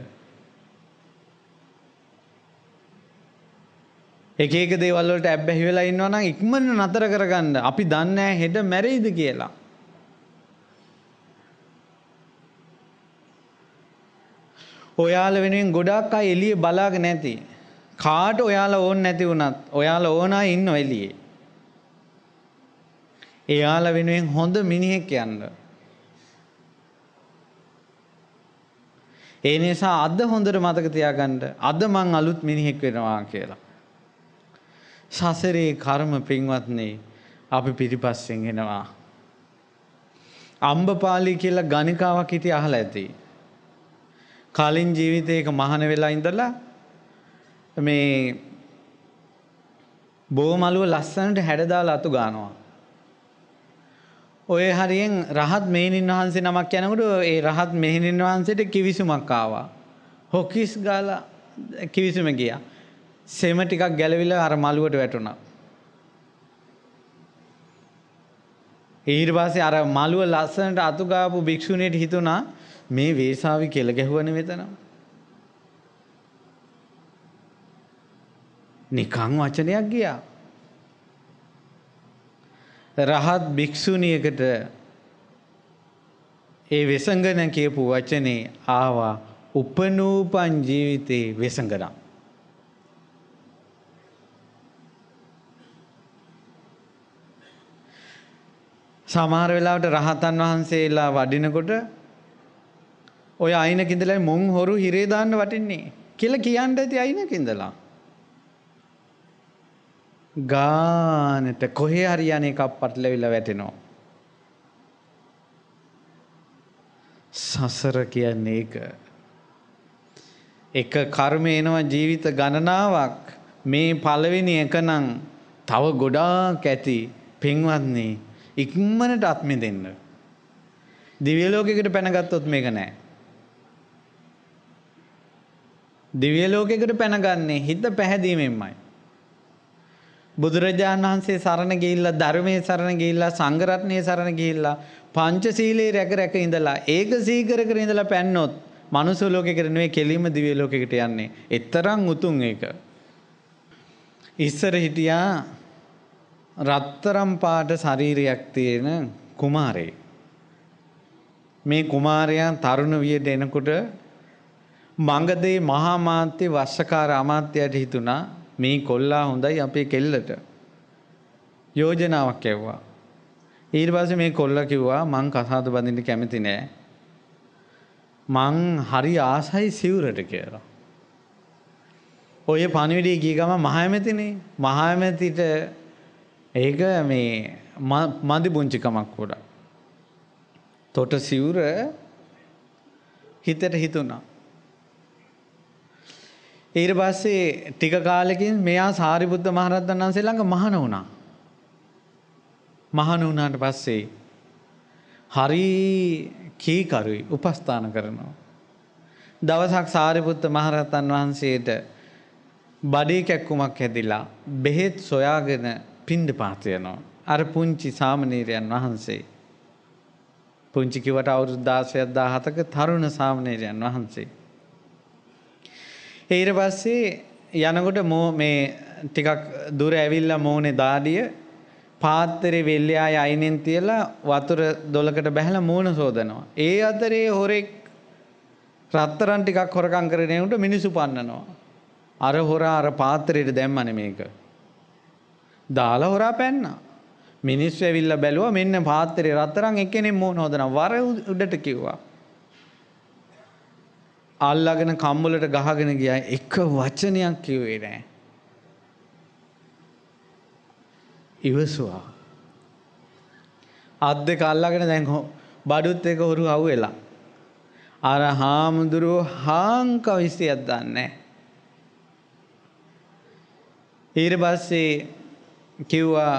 එක එක දේවල් වලට ඇබ්බැහි වෙලා ඉන්නවා නම් ඉක්මනට නතර කරගන්න. අපි දන්නේ නැහැ හෙට මැරෙයිද කියලා. ඔයාලා වෙනුවෙන් ගොඩාක් අය එළියේ බලාගෙන නැති. කාට ඔයාලා ඕන නැති වුණත් ඔයාලා ඕන අය ඉන්නව එළියේ. එයාලා වෙනුවෙන් හොඳ මිනිහෙක් යන්න. ඒ නිසා අද හොඳට මතක තියාගන්න අද මං අලුත් මිනිහෙක් වෙනවා කියලා. සසරේ කර්ම පින්වත්නි අපි පිටිපස්සෙන් එනවා. අම්බපාලි කියලා ගණිකාවක් හිටිය අහලා ඇති. කලින් ජීවිතේක මහාන වෙලා ඉඳලා මේ බෝමලුව ලස්සනට හැඩ දාලා අතු ගන්නවා. ඔය හරියෙන් රහත් මෙහෙණින් වහන්සේ නමක් යනකොට ඒ රහත් මෙහෙණින් වහන්සේට කිවිසුමක් ආවා. හොකිස් ගාලා කිවිසුම ගියා. සෙම ටිකක් ගැලවිලා අර මලුවට වැටුණා. ඊට පස්සේ අර මලුව ලස්සනට අතු ගාපු භික්ෂුණියට හිතුණා මේ වේසාවි කෙල ගැහුවනේ මෙතන. නිකන් වචනයක් ගියා. රහත් භික්ෂුණියකට ඒ වෙසඟන කියපු වචනේ ආවා උපනූපන් ජීවිතේ වෙසඟන. සමහර වෙලාවට රහතන් වහන්සේලා වඩිනකොට ඔය අයිනක ඉඳලා මොන් හොරු හිරේ දාන්න වටින්නේ කියලා කියන්න ඇති අයිනක ඉඳලා. ගානට කොහේ හරි යන්නේ කප්පට ලැබිලා වැටෙනවා. සසර කියන්නේ ඒක. එක කර්ම එනවා ජීවිත ගණනාවක්. මේ පළවෙනි එක නම් තව ගොඩාක් ඇති. පින්වත්නි ඉක්මනට අත් මිදෙන්න. දිව්‍ය ලෝකයකට පැනගත්තොත් මේක නෑ. දිව්‍ය ලෝකයකට පැනගන්නේ හිත පැහැදීමෙන්මයි. බුදුරජාණන් වහන්සේ සරණ ගිහිල්ලා ධර්මයේ සරණ ගිහිල්ලා සංඝ රත්නයේ සරණ ගිහිල්ලා පංචශීලයේ රැක රැක ඉඳලා ඒක සීකර කර ඉඳලා පැන්නොත් මනුස්ස ලෝකයකට නෙවෙයි කෙලින්ම දිව්‍ය ලෝකයකට යන්නේ. එතරම් උතුම් ඒක. ඉස්සර හිටියා රත්තරම් පාට ශරීරයක් තියෙන කුමාරයෙක්. මේ කුමාරයා තරුණ වියට එනකොට මංගදේ මහා මාත්‍ය වස්සකාර අමාත්‍යයට හිතුණා මේ කොල්ලා හොඳයි අපේ කෙල්ලට යෝජනාවක් ඇව්වා. ඊට පස්සේ මේ කොල්ලා කිව්වා මං කසාද බඳින්න කැමති නෑ. මං හරි ආසයි සිවුරට කියලා. ඔය පණිවිඩය ගිය ගම මහාමැතිනේ. මහාමැතිට ඒක මේ මදි පුංචිකමක් වුණා. තොට සිවුර හිතට හිතුණා. ඊට පස්සේ ටික කාලෙකින් මෙයා සාරිපුත්ත මහරහතන් වහන්සේ ළඟ මහාන වුණා. මහාන වුණාට පස්සේ හරි කීකරුයි උපස්ථාන කරනවා. දවසක් සාරිපුත්ත මහරහතන් වහන්සේට බඩේ කැක්කුමක් හැදිලා බෙහෙත් සොයාගෙන පිණ්ඩපාත යනවා. අර පුංචි සාමණේරයන් වහන්සේ. පුංචි කිව්වට අවුරුදු දාසයක් දාහතක තරුණ සාමණේරයන් වහන්සේ. ඊට පස්සේ යනකොට මෝ මේ ටිකක් දුර ඇවිල්ලා මෝනේ දාඩිය පාත්‍රේ වෙල්යාය අයිනෙන් තියලා වතුර දොලකට බැහැලා මූණ සෝදනවා. ඒ අතරේ හොරෙක් රත්තරන් ටිකක් හොරකම් කරගෙන යනකොට මිනිස්සු පන්නනවා. අර හොරා අර පාත්‍රයට දැම්මනේ මේක. දාලා හොරා පැන්නා. මිනිස්සු ඇවිල්ලා බැලුවා මෙන්න පාත්‍රේ රත්තරන් එක්කෙනෙක් මූණ හොදනවා. වර උඩට කිව්වා. අල්ලාගෙන කම්බලට ගහගෙන ගියා. එක වචනයක් කිව්වේ නෑ. ඉවසුවා. අත් දෙක අල්ලාගෙන දැන් බඩුත් එක හොරු අහුවෙලා. අර හාමුදුරුවෝ හාංක විශ්යක් දන්නේ. ඊට පස්සේ කිව්වා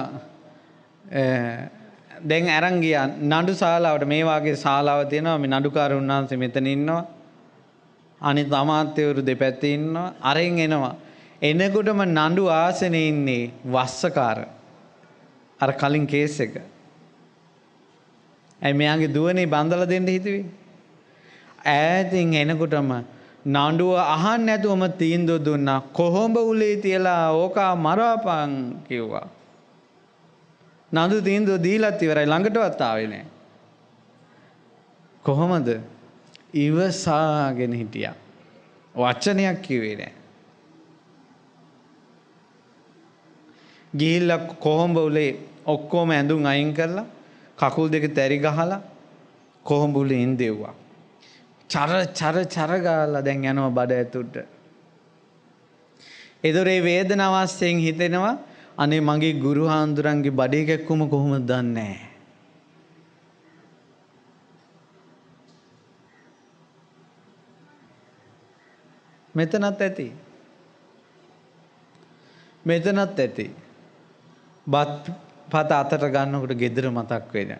දැන් අරන් ගියා නඩු ශාලාවට. මේ වාගේ ශාලාවක් තියෙනවා. මේ නඩුකාරුන් වහන්සේ මෙතන ඉන්නවා. අනිත් අමාත්‍යවරු දෙපැත්තේ ඉන්නවා. අරෙන් එනවා. එනකොටම නඩු ආසනේ ඉන්නේ වස්සකාර. අර කලින් කේස් එක. ඇයි මෙයාගේ දුවනේ බඳලා දෙන්න හිතුවේ? ඈතින් එනකොටම නඩුව අහන්න නැතුවම තීන්දුව දුන්නා. කොහොඹ උලේ තියලා ඕකා මරාපන් කිව්වා. නඩු තීන්දුව දීලත් ඉවරයි. ළඟටවත් ආවේ නැහැ. කොහොමද? ඉවසාගෙන හිටියා. වචනයක් කිව්වේ නැහැ. ගිහිල්ලා කොහොඹ උලේ ඔක්කොම ඇඳුම් අයින් කරලා කකුල් දෙක තැරි ගහලා කොහොඹ උලේ ඉඳෙව්වා. චර චර චර ගාලා දැන් යනවා බඩ ඇතුළට. ඒතරේ වේදනාවස්යෙන් හිතෙනවා අනේ මගේ ගුරු හාමුදුරන්ගේ බඩේ කැක්කුම කොහොමද දන්නේ? මෙතනත් ඇති. මෙතනත් ඇති. බත් පත අතට ගන්නකොට ගෙදර මතක් වෙන.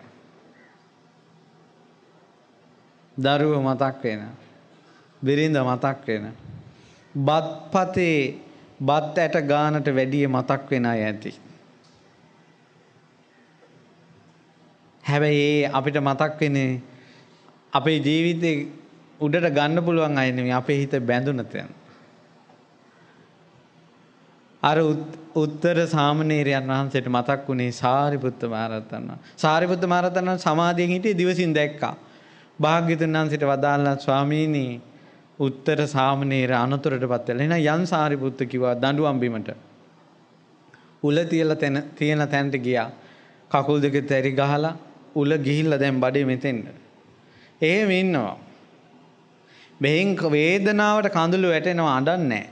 දරුව මතක් වෙන. බිරිඳ මතක් වෙන. බත් පතේ බත් ඇට ගානට වැඩිය මතක් වෙන අය ඇති. හැබැයි අපිට මතක් වෙන්නේ අපේ ජීවිතේ උඩට ගන්න පුළුවන් අය නෙමෙයි අපේ හිත බැඳුන තැන. අර උත්තර සාමණේරයන් වහන්සේට මතක් වුණේ සාරිපුත්ත මහරහතන් වහන්සේ. සාරිපුත්ත මහරහතන් වහන්සේ සමාධියෙන් හිටියේ දිවසින් දැක්කා. භාග්‍යවතුන් වහන්සේට වදාළා ස්වාමීනි උත්තර සාමණේර අනතුරටපත් වෙලා. එහෙනම් යන් සාරිපුත්ත කිව්වා දඬුවම් බිමට. උල තියලා තැන තියෙන තැනට ගියා. කකුල් දෙක තැරි ගහලා උල ගිහිල්ලා දැන් බඩේ මෙතෙන්ද. එහෙම ඉන්නවා. මෙහෙන් වේදනාවට කඳුළු වැටෙනවා අඬන්නේ නැහැ.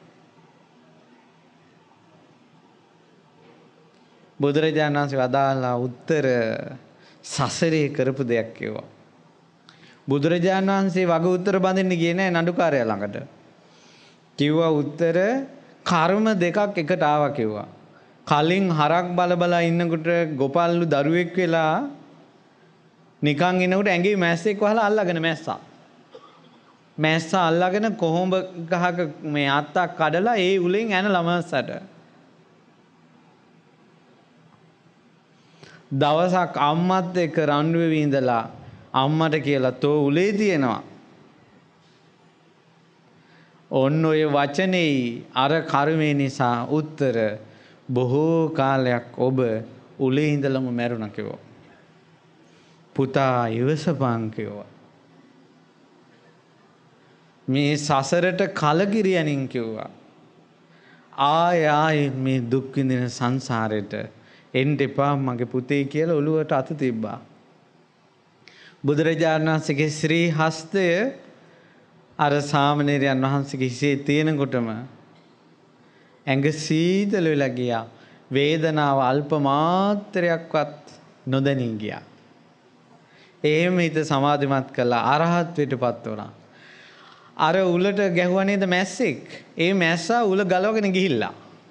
බුදුරජාණන් වහන්සේ වදාළා උත්තර සසරේ කරපු දෙයක් කිව්වා. බුදුරජාණන් වහන්සේ වග උත්තර බඳින්න ගියේ නෑ නඩුකාරයා ළඟට. කිව්වා උත්තර කර්ම දෙකක් එකට ආවා කිව්වා. කලින් හරක් බල බලා ඉන්නකොට ගොපල්ලු දරුවෙක් වෙලා නිකන් ඉනකොට ඇඟේ මැස්සෙක් වහලා අල්ලගෙන මැස්සා. මැස්සා අල්ලගෙන කොහොඹ ගහක මේ අත්තක් කඩලා ඒ උලෙන් ඇන ළමස්සට. දවසක් අම්මත් එක්ක රණ්ඩු වෙවි ඉඳලා අම්මට කියලා තෝ උලේ තියෙනවා. ඔන්න ඔය වචනේ අර කර්මේ නිසා උත්තර බොහෝ කාලයක් ඔබ උලේ ඉඳලම මැරුණා කිව්වා. පුතා ඉවසපන් කිව්වා. මේ සසරට කලකිරියනින් කිව්වා. ආය ආය මේ දුක් විඳින සංසාරෙට එන්න එපා මගේ පුතේ කියලා ඔළුවට අත තිබ්බා. බුදුරජාණන් වහන්සේගේ ශ්‍රී හස්තය අර සාමණේරයන් වහන්සේගේ හිසේ තියෙනකොටම ඇඟ සීතල වෙලා ගියා. වේදනාව අල්ප මාත්‍රයක්වත් නොදැනී ගියා. එහෙම හිත සමාධිමත් කළා අරහත්ත්වයටපත් වුණා. අර උලට ගැහුවා නේද මැස්සෙක්? ඒ මැස්සා උල ගලවගෙන ගිහිල්ලා.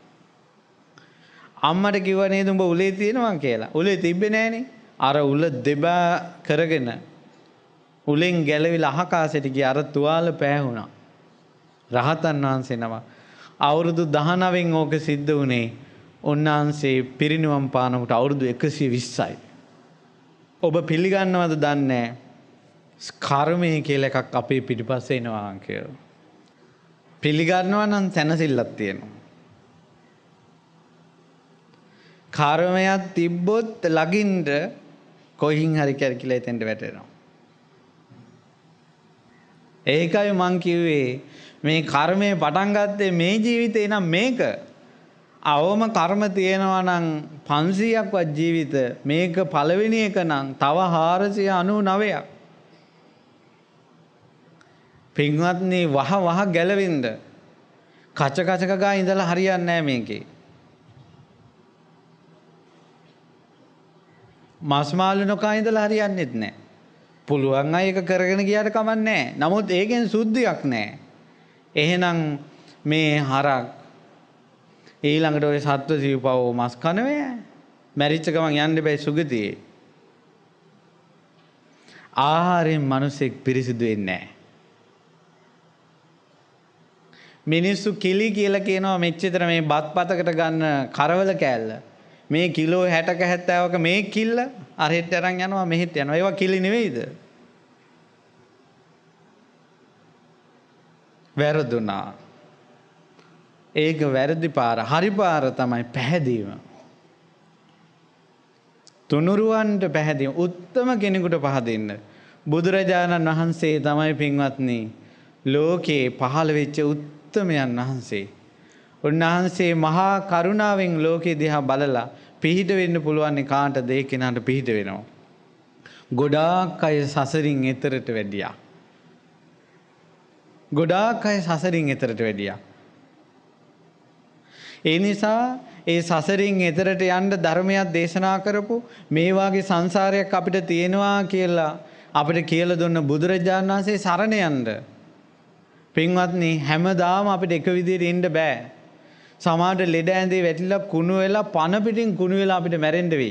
අම්මට කිව්වා නේද උඹ උලේ තියෙනවා කියලා. උලේ තිබ්බේ නෑනේ. අර උල දෙබා කරගෙන උලෙන් ගැලවිලා අහකාසෙට ගිය අර තුවාල පෑහුණා. රහතන් වහන්සේ නම අවුරුදු දහනවෙන් ඕක සිද්ධ වුණේ. උන්වහන්සේ පිරිනිවන් පානකොට අවුරුදු එකසිය විස්සයි. ඔබ පිළිගන්නවද දන්නේ කර්මය කියලා එකක් අපේ පිටිපස්සේ එනවා කියලා. පිළිගන්නවා නම් සැනසෙල්ලක් තියෙනවා. කර්මයක් තිබ්බොත් ළඟින්ද කොහින් හරි කැරකිලා එතෙන්ට වැටෙනවා. ඒකයි මං කිව්වේ මේ කර්මය පටන් ගත්තේ මේ ජීවිතේ නම් මේක අවම කර්ම තියෙනවා නම් පන්සීයක්වත් ජීවිත මේක පළවෙනි එක නම් තව හාරසිය අනූනවයක්. පින්වත්නි වහ වහ ගැලවෙන්න කච කචක ගා ඉඳලා හරියන්නේ නැහැ මේකේ. මස් මාළු නොකා ඉඳලා හරියන්නේත් නැහැ. පුළුවන් අය ඒක කරගෙන ගියාට කමක් නැහැ. නමුත් ඒකෙන් සුද්ධියක් නැහැ. එහෙනම් මේ හරක් ඊළඟට ඔය සත්ව සිව්පව් මස් කනවේ මැරිච්ච ගමන් යන්න බෑ සුගතියේ. ආහාරයෙන් මිනිසෙක් පිරිසිදු වෙන්නේ නැහැ. මිනිස්සු කිලි කියලා කියනවා මෙච්චර මේ බත් පතකට ගන්න කරවල කෑල්ල. මේ කිලෝ හැටක හැත්තෑවක මේ කිල්ල අර හෙට අරන් යනවා මෙහෙට යනවා. ඒවා කිලි නෙවෙයිද? වැරදුනා. ඒක වැරදි පාර. හරි පාර තමයි පැහැදීම. තුනුරුවන්ට පැහැදීම. උත්තම කෙනෙකුට පහදින්න. බුදුරජාණන් වහන්සේ තමයි පින්වත්නි ලෝකේ පහළ වෙච්ච උත්තමයන් වහන්සේ. උන්වහන්සේ මහා කරුණාවෙන් ලෝකේ දිහා බලලා පිහිට වෙන්න පුළුවන් කාටද ඒ කෙනාට පිහිට වෙනවා. ගොඩාක් අය සසරින් එතරට වැඩියා. ගොඩාක් අය සසරින් එතරට වැඩියා. ඒ නිසා ඒ සසරින් එතරට යන්න ධර්මයක් දේශනා කරපු මේ වාගේ සංසාරයක් අපිට තියෙනවා කියලා අපිට කියලා දුන්න බුදුරජාණන් වහන්සේ සරණ යන්න. පින්වත්නි හැමදාම අපිට එක විදිහට ඉන්න බෑ. සමහරට ලෙඩ ඇඳේ වැටිලා කුණු වෙලා පන පිටින් කුණු වෙලා අපිට මැරෙන්න වෙයි.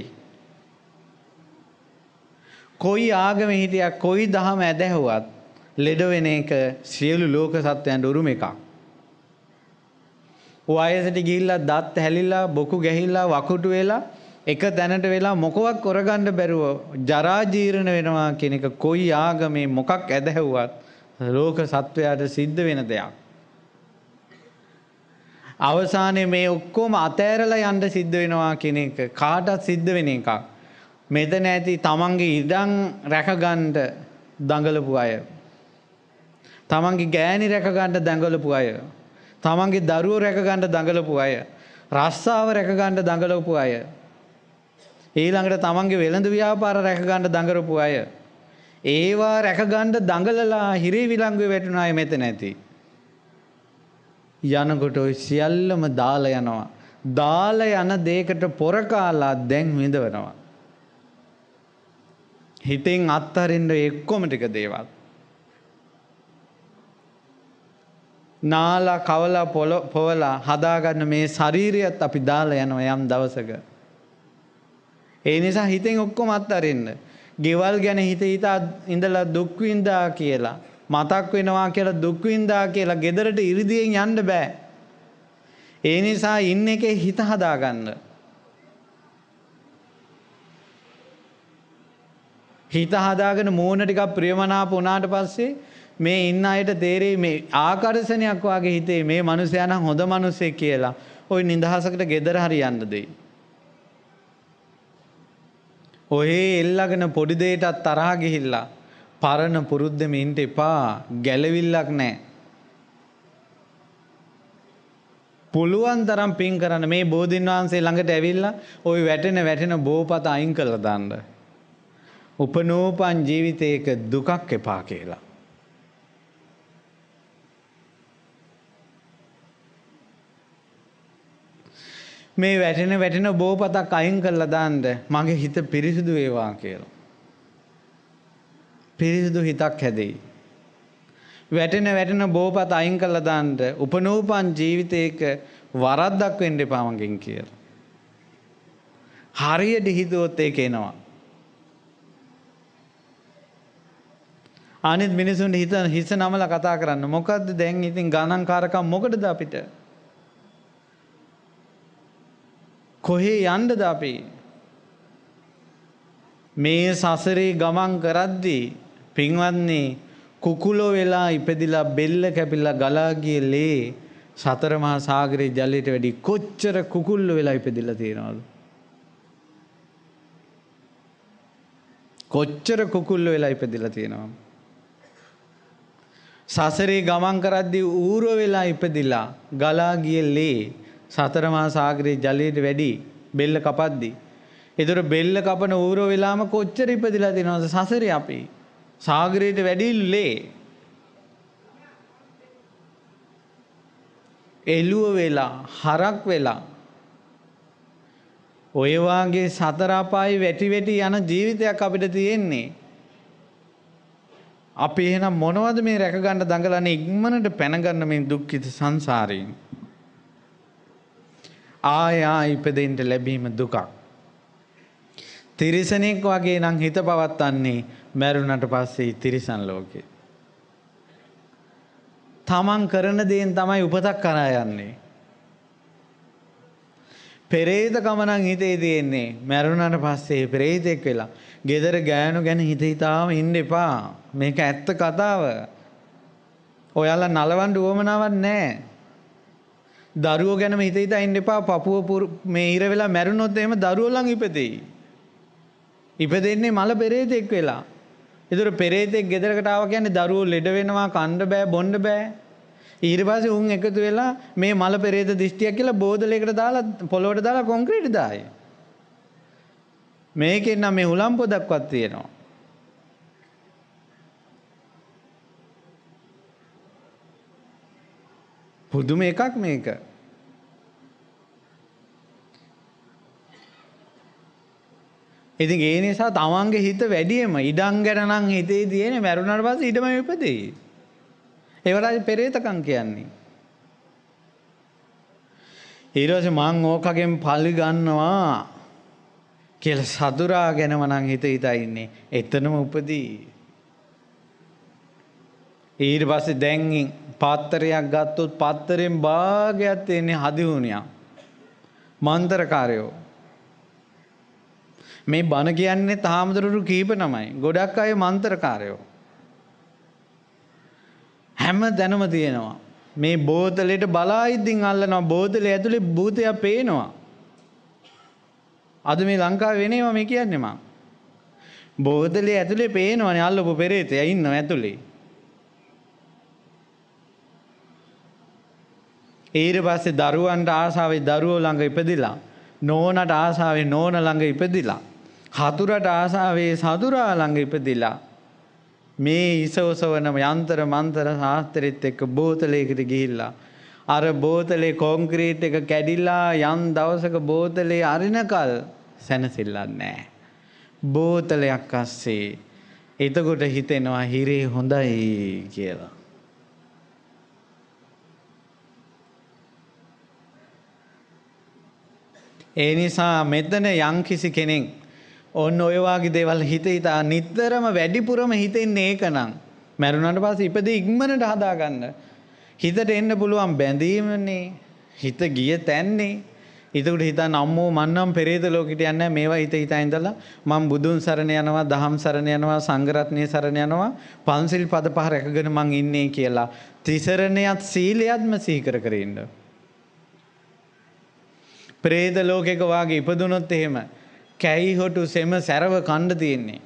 කොයි ආගමේ හිටියා කොයි දහම ඇදහුවත් ලෙඩ වෙන එක සියලු ලෝක සත්‍යයන්ට උරුම එකක්. වයසට ගිහිල්ලා දත් හැලිලා බොකු ගැහිලා වකුටු වෙලා එක තැනට වෙලා මොකවක් කරගන්න බැරුව ජරා ජීර්ණ වෙනවා කියන එක කොයි ආගමේ මොකක් ඇදහුවත් ලෝක සත්වයාට සිද්ධ වෙන දෙයක්. අවසානයේ මේ ඔක්කොම අතෑරලා යන්න සිද්ධ වෙනවා කියන එක කාටත් සිද්ධ වෙන එකක්. මෙතන ඇති තමන්ගේ ඉඩම් රැකගන්න දඟලපු අය. තමන්ගේ ගෑණි රැකගන්න දඟලපු අය. තමන්ගේ දරුවෝ රැකගන්න දඟලපු අය. රස්සාව රැකගන්න දඟලපු අය. ඊළඟට තමන්ගේ වෙළඳ ව්‍යාපාර රැකගන්න දඟලපු අය. ඒවා රැකගන්න දඟලලා හිරේ විලංගුවේ වැටුණ අය මෙතන ඇති. යනකොට ඔය සියල්ලම දාලා යනවා. දාලා යන දෙයකට පොර කාලා දැන් විඳවනවා. හිතෙන් අත්තරින්න එක්කොම ටික දේවල්. නාලා කවලා පොවලා හදාගන්න මේ ශරීරයත් අපි දාලා යනවා යම් දවසක. ඒ නිසා හිතෙන් ඔක්කොම අත්තරින්න. ගෙවල් ගැන හිත හිතා ඉඳලා දුක් විඳා කියලා මතක් වෙනවා කියලා දුක් විඳා කියලා ගෙදරට ඉරිදියෙන් යන්න බෑ. ඒ නිසා ඉන්න එකේ හිත හදාගන්න. හිත හදාගෙන මූණ ටිකක් ප්‍රියමනාප වුණාට පස්සේ මේ ඉන්න අයට තේරෙයි මේ ආකර්ෂණයක් වාගේ හිතේ මේ මිනිසයා නම් හොඳ මිනිසෙක් කියලා. ওই නිදහසකට ගෙදර හරි යන්න දෙයි. ඔහේ එල්ලගෙන පොඩි දෙයටත් තරහ ගිහිල්ලා පරණ පුරුද්දෙම ඉන්න එපා. ගැලවිල්ලක් නැහැ. පුළුවන් තරම් පින් කරන්න මේ බෝධින් වහන්සේ ළඟට ඇවිල්ලා ওই වැටෙන වැටෙන බෝපත අයින් කරලා දාන්න. උපනෝපන් ජීවිතයක දුකක් එපා කියලා. මේ වැටෙන වැටෙන බෝපතක් අයින් කරලා දාන්න මගේ හිත පිරිසිදු වේවා කියලා. පිරිසිදු හිතක් හැදෙයි. වැටෙන වැටෙන බෝපත අයින් කරලා දාන්න උපනෝපන් ජීවිතයක වරද්දක් වෙන්න එපා මගෙන් කියලා. හරියට හිතුවොත් ඒක එනවා. අනිත් මිනිසුන්ට හිත හිස නමලා කතා කරන්න. මොකද්ද දැන් ඉතින් ගණන්කාරකම් මොකටද අපිට? කොහේ යන්නද අපි? මේ සසරේ ගමන් කරද්දී පින්වත්නි කුකුලෝ වෙලා ඉපදිලා බෙල්ල කැපිලා ගලා ගිය ලේ සතර මහා සාගරයේ ජලයට වැඩි කොච්චර කුකුල්ලෝ වෙලා ඉපදිලා තියෙනවද? කොච්චර කුකුල්ලෝ වෙලා ඉපදිලා තියෙනවද? සසරේ ගමන් කරද්දී ඌරෝ වෙලා ඉපදිලා ගලා ගිය ලේ සතර මහා සාගරයේ ජලයට වැඩි බෙල්ල කපද්දී. ඒතර බෙල්ල කපන ඌරෝ වෙලාම කොච්චර ඉපදිලා තියෙනවද සසරේ අපි? සාගරයට වැඩි ලේ. එළුව වෙලා හරක් වෙලා ඔය වාගේ සතර අපායි වැටි වැටි යන ජීවිතයක් අපිට තියෙන්නේ. අපි එහෙනම් මොනවද මේ රැක ගන්න දඟලන්නේ ඉක්මනට පැන ගන්න මේ දුක්ඛිත සංසාරයෙන්? ආය ආය ඉපදෙන්න ලැබීම දුකක්. තිරිසනෙක් වගේ නම් හිත පවත්න්නේ මැරුණට පස්සේ තිරිසන් ලෝකේ. තමන් කරන දේෙන් තමයි උපතක් කරා යන්නේ. පෙරේතකම නම් හිතේ තියෙන්නේ මැරුණාට පස්සේ පෙරේතෙක් වෙලා. ගෙදර ගෑනු ගැන හිත හිතාම ඉන්න එපා. මේක ඇත්ත කතාව. ඔයාලා නලවන්න උවමනාවක් නැහැ. දරුවෝ ගැනම හිත හිතා ඉන්න එපා. පපුව මේ ඉර වෙලා මැරුණොත් එහෙම දරුවෝ ළඟ ඉපදෙයි. ඉපදෙන්නේ මල පෙරේතෙක් වෙලා. ඒතර පෙරේතෙක් ගෙදරකට ආවා කියන්නේ දරුවෝ ලෙඩ වෙනවා, කන්න බෑ, බොන්න බෑ. ඊට පස්සේ උන් එකතු වෙලා මේ මල පෙරේත දිෂ්ටියක් කියලා බෝදලයකට දාලා පොළොවට දාලා කොන්ක්‍රීට් දායි. මේකෙන් නම් මේ උලම් පොදක්වත් තියෙනවා. පුදුම එකක් මේක. ඉතින් ඒ නිසා තමන්ගේ හිත වැඩියම ඉඩම් ගැන නම් හිතේ තියෙන මැරුණාට පස්සේ ඊටම ඉපදෙයි. ඒවලයි පෙරේතකම් කියන්නේ. ඊට පස්සේ මං ඕකගෙන් පලි ගන්නවා කියලා සතුරා ගැනම නම් හිත හිතා ඉන්නේ. එතනම උපදී. ඊට පස්සේ දැන් පාත්‍රයක් ගත්තොත් පාත්‍රයෙන් භාගයක් තියෙන්නේ හදිහුණියක්. මන්තරකාරයෝ. මේ බණ කියන්නේ තාමදරුරු කීප නමයි. ගොඩක් අය මන්තරකාරයෝ. හැම දැනම තියෙනවා. මේ බෝතලෙට බලා ඉදින් අල්ලනවා. බෝතලේ ඇතුලේ භූතයක් පේනවා. අද මේ ලංකාවේ වෙනේවා මේ කියන්නේ මම. බෝතලේ ඇතුලේ පේනවනේ අල්ලපු පෙරේතයා ඉන්නවා ඇතුලේ. ඊට පස්සේ දරුවන්ට ආසාවේ දරුවෝ ළඟ ඉපදිලා, නෝනට ආසාවේ නෝන ළඟ ඉපදිලා, හතුරට ආසාවේ සතුරා ළඟ ඉපදිලා මේ ඉසවසවන යන්ත්‍ර මන්ත්‍ර ශාස්ත්‍රෙත් එක්ක බෝතලයකට ගිහිල්ලා අර බෝතලේ කොන්ක්‍රීට් එක කැඩිලා යම් දවසක බෝතලේ අරිනකල් සැනසෙල්ලක් නැහැ. බෝතලයක් අස්සේ එතකොට හිතෙනවා හිරේ හොඳයි කියලා. ඒ නිසා මෙතන යම්කිසි කෙනෙක් ඔන්න ඔය වාගේ දේවල් හිත හිතා නිතරම වැඩිපුරම හිතෙන්නේ ඒකනම් මරුණාට පස්සේ ඉපදී ඉක්මනට හදාගන්න. හිතට එන්න පුළුවන් බැඳීමනේ. හිත ගිය තැන්නේ. ඒකට හිතන්න අම්මෝ මන්නම් පෙරේත ලෝකෙට යන්නේ නැහැ. මේවා හිත හිතා ඉඳලා මම බුදුන් සරණ යනවා, දහම් සරණ යනවා, සංඝ රත්නයේ සරණ යනවා, පන්සිල් පද පහ රැකගෙන මං ඉන්නේ කියලා ත්‍රිසරණයත් සීලයත්ම සිහි කර කර ඉන්න. ප්‍රේත ලෝකෙක වාගේ ඉපදුනොත් එහෙම කැයි හොටු සෙම සැරව කණ්ඩ තියෙන්නේ.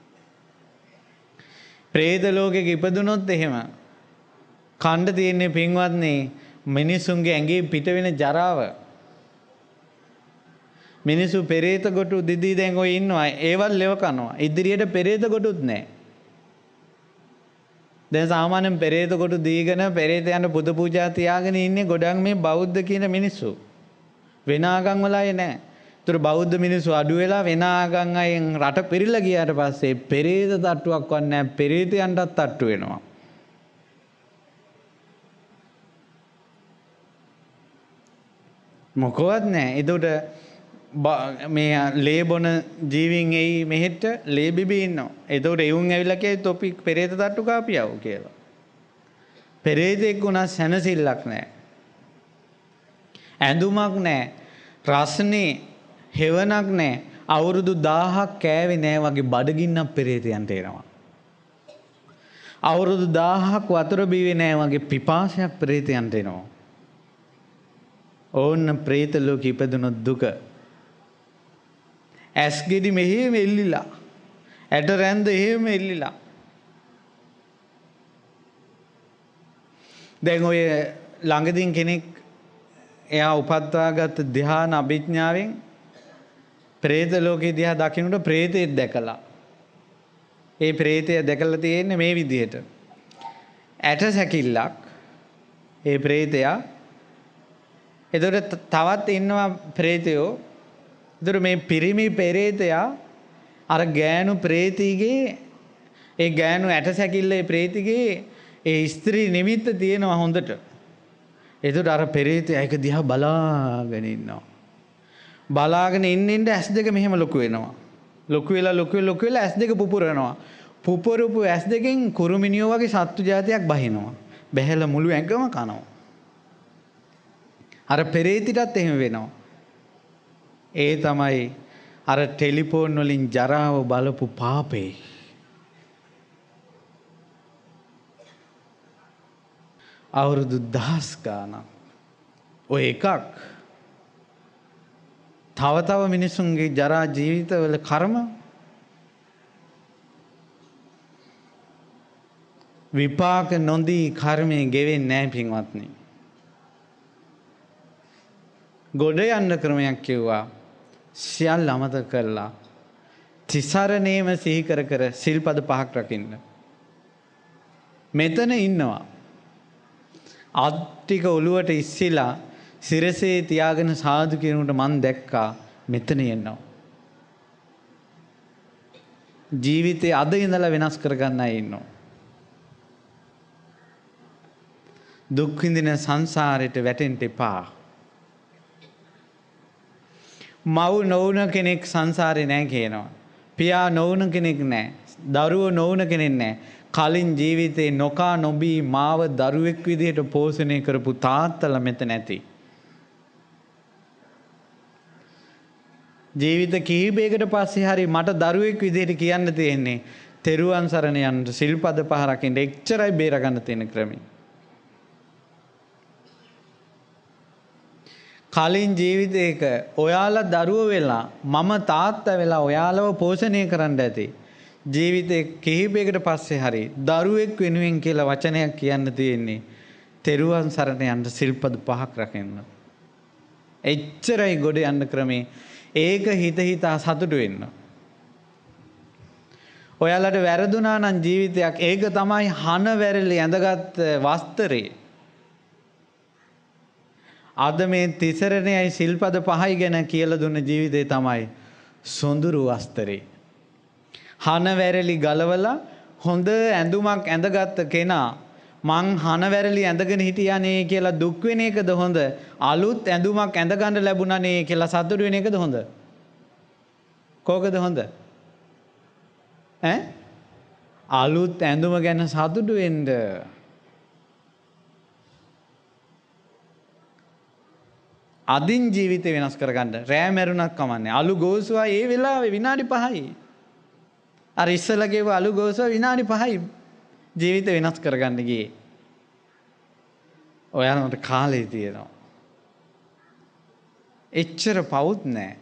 ප්‍රේත ලෝකෙක ඉපදුනොත් එහෙම කණ්ඩ තියෙන්නේ පින්වත්නි මිනිසුන්ගේ ඇඟේ පිට වෙන ජරාව. මිනිසු පෙරේත කොටු දිදී දැන් ඔය ඉන්නවා. ඒවත් ලෙව කනවා. ඉදිරියට පෙරේත කොටුත් නැහැ. දැන් සාමාන්‍යයෙන් පෙරේත කොටු දීගෙන පෙරේතයන්ට බුදු පූජා තියාගෙන ඉන්නේ ගොඩක් මේ බෞද්ධ කියන මිනිස්සු. වෙන ආගම් වල අය නැහැ. ඒතර බෞද්ධ මිනිස්සු අඩු වෙලා වෙන ආගම් අයෙන් රට පිරීලා ගියාට පස්සේ පෙරේත තට්ටුවක් වත් නැහැ. පෙරේතයන්ටත් තට්ටු වෙනවා. මොකවත් නැහැ. ඒකට මේ ලේ බොන ජීවීන් එයි මෙහෙට ලේ බිබී ඉන්නවා. ඒතකොට එවුන් ඇවිල්ලා කියයි තොපි පෙරේත තට්ටු කාපියව කියලා. පෙරේතෙක් වුණා සැනසෙල්ලක් නැහැ. ඇඳුමක් නැහැ. රස්නේ හෙවණක් නැහැ. අවුරුදු දහයක් කෑවේ නැහැ වගේ බඩගින්නක් පෙරේතයන්ට එනවා. අවුරුදු දහයක් වතුර බීවේ නැහැ වගේ පිපාසයක් පෙරේතයන්ට එනවා. ඕන්න ප්‍රේත ලෝකෙ ඉපදුනොත් දුක. ඇස් ගෙඩි මෙහෙම එල්ලිලා. ඇට රැන්ද එහෙම එල්ලිලා. දැන් ඔය ළඟදීන් කෙනෙක් එයා උපද්දාගත් ධ්‍යාන අභිඥාවෙන් ප්‍රේත ලෝකේ දිහා දකින්නට ප්‍රේතෙක් දැකලා. ඒ ප්‍රේතය දැකලා තියෙන්නේ මේ විදිහට. ඇට සැකිල්ලක් ඒ ප්‍රේතයා. එතකොට තවත් ඉන්නවා ප්‍රේතයෝ. එතකොට මේ පිරිමි ප්‍රේතයා අර ගෑනු ප්‍රේතිගේ ඒ ගෑනු ඇට සැකිල්ලේ ප්‍රේතිගේ ඒ ස්ත්‍රී නිමිත්ත තියෙනවා හොඳට. එතකොට අර ප්‍රේතයා ඒක දිහා බලාගෙන ඉන්නවා. බලාගෙන ඉන්න ඉන්න ඇස් දෙක මෙහෙම ලොකු වෙනවා. ලොකු වෙලා ලොකු වෙලා ලොකු වෙලා ඇස් දෙක පුපුරනවා. පුපුරපු ඇස් දෙකෙන් කුරුමිනියෝ වගේ සත්තු జాතියක් බහිනවා. බැහැලා මුළු ඇඟම කනවා. අර පෙරේතිටත් එහෙම වෙනවා. ඒ තමයි අර ටෙලිෆෝන් වලින් ජරාව බලපු පාපේ. අවුරුදු දහස් ගානක් ඔය එකක් තව තව මිනිසුන්ගේ ජරා ජීවිතවල කර්ම විපාක නොදී කර්මය ගෙවෙන්නේ නැහැ පින්වත්නි. ගොඩ යන්න ක්‍රමයක් කිව්වා. සියල්ල අමතක කරලා තිසරණේම සිහි කර කර සිල්පද පහක් රකින්න. මෙතන ඉන්නවා. අත්තික ඔළුවට ඉස්සිලා සිරසේ තියාගෙන සාදු කියනකොට මන් දැක්කා මෙතන එනවා. ජීවිතේ අද ඉඳලා වෙනස් කරගන්න අය ඉන්නවා. දුක් විඳින සංසාරයට වැටෙන්න එපා. මව් නොවුන කෙනෙක් සංසාරේ නැහැ කියනවා. පියා නොවුන කෙනෙක් නැහැ. දරුවෝ නොවුන කෙනෙක් නැහැ. කලින් ජීවිතේ නොකා නොබී මාව දරුවෙක් විදිහට පෝෂණය කරපු තාත්තලා මෙතන ඇති. ජීවිත කීපයකට පස්සේ හරි මට දරුවෙක් විදිහට කියන්න තියෙන්නේ තෙරුවන් සරණ යන්න සිල්පද පහ රකින්න එච්චරයි බේර ගන්න තියෙන ක්‍රමය. කලින් ජීවිතේක ඔයාලා දරුවෝ වෙලා මම තාත්තා වෙලා ඔයාලව පෝෂණය කරන්න ඇති. ජීවිතේ කිහිපයකට පස්සේ හරි දරුවෙක් වෙනුවෙන් කියලා වචනයක් කියන්න තියෙන්නේ තෙරුවන් සරණ යන්න සිල්පද පහක් රකින්න. එච්චරයි ගොඩ යන්න ක්‍රමේ. ඒක හිත හිතා සතුටු වෙන්න. ඔයාලට වැරදුනා නම් ජීවිතයක් ඒක තමයි හන වැරලි ඇඳගත් වස්ත්‍රේ. අද මේ තිසරණයයි සිල්පද පහයි ගැන කියලා දුන්න ජීවිතේ තමයි සොඳුරු වස්ත්‍රේ. හන වැරලි ගලවලා හොඳ ඇඳුමක් ඇඳගත් කෙනා මං හන වැරලි ඇඳගෙන හිටියානේ කියලා දුක් වෙන එකද හොඳ? අලුත් ඇඳුමක් ඇඳ ගන්න ලැබුණානේ කියලා සතුටු වෙන එකද හොඳ? කෝකද හොඳ? ඈ? අලුත් ඇඳුම ගැන සතුටු වෙන්න. අදින් ජීවිතේ වෙනස් කරගන්න. රෑ මැරුණක් කමන්නේ. අලු ගෝසුවා ඒ වෙලාවේ විනාඩි පහයි. අර ඉස්සලා ගෙව අලු ගෝසුවා විනාඩි පහයි ජීවිත වෙනස් කරගන්න ගියේ. ඔයාලට කාලේ තියෙනවා. එච්චර පවුත් නැහැ.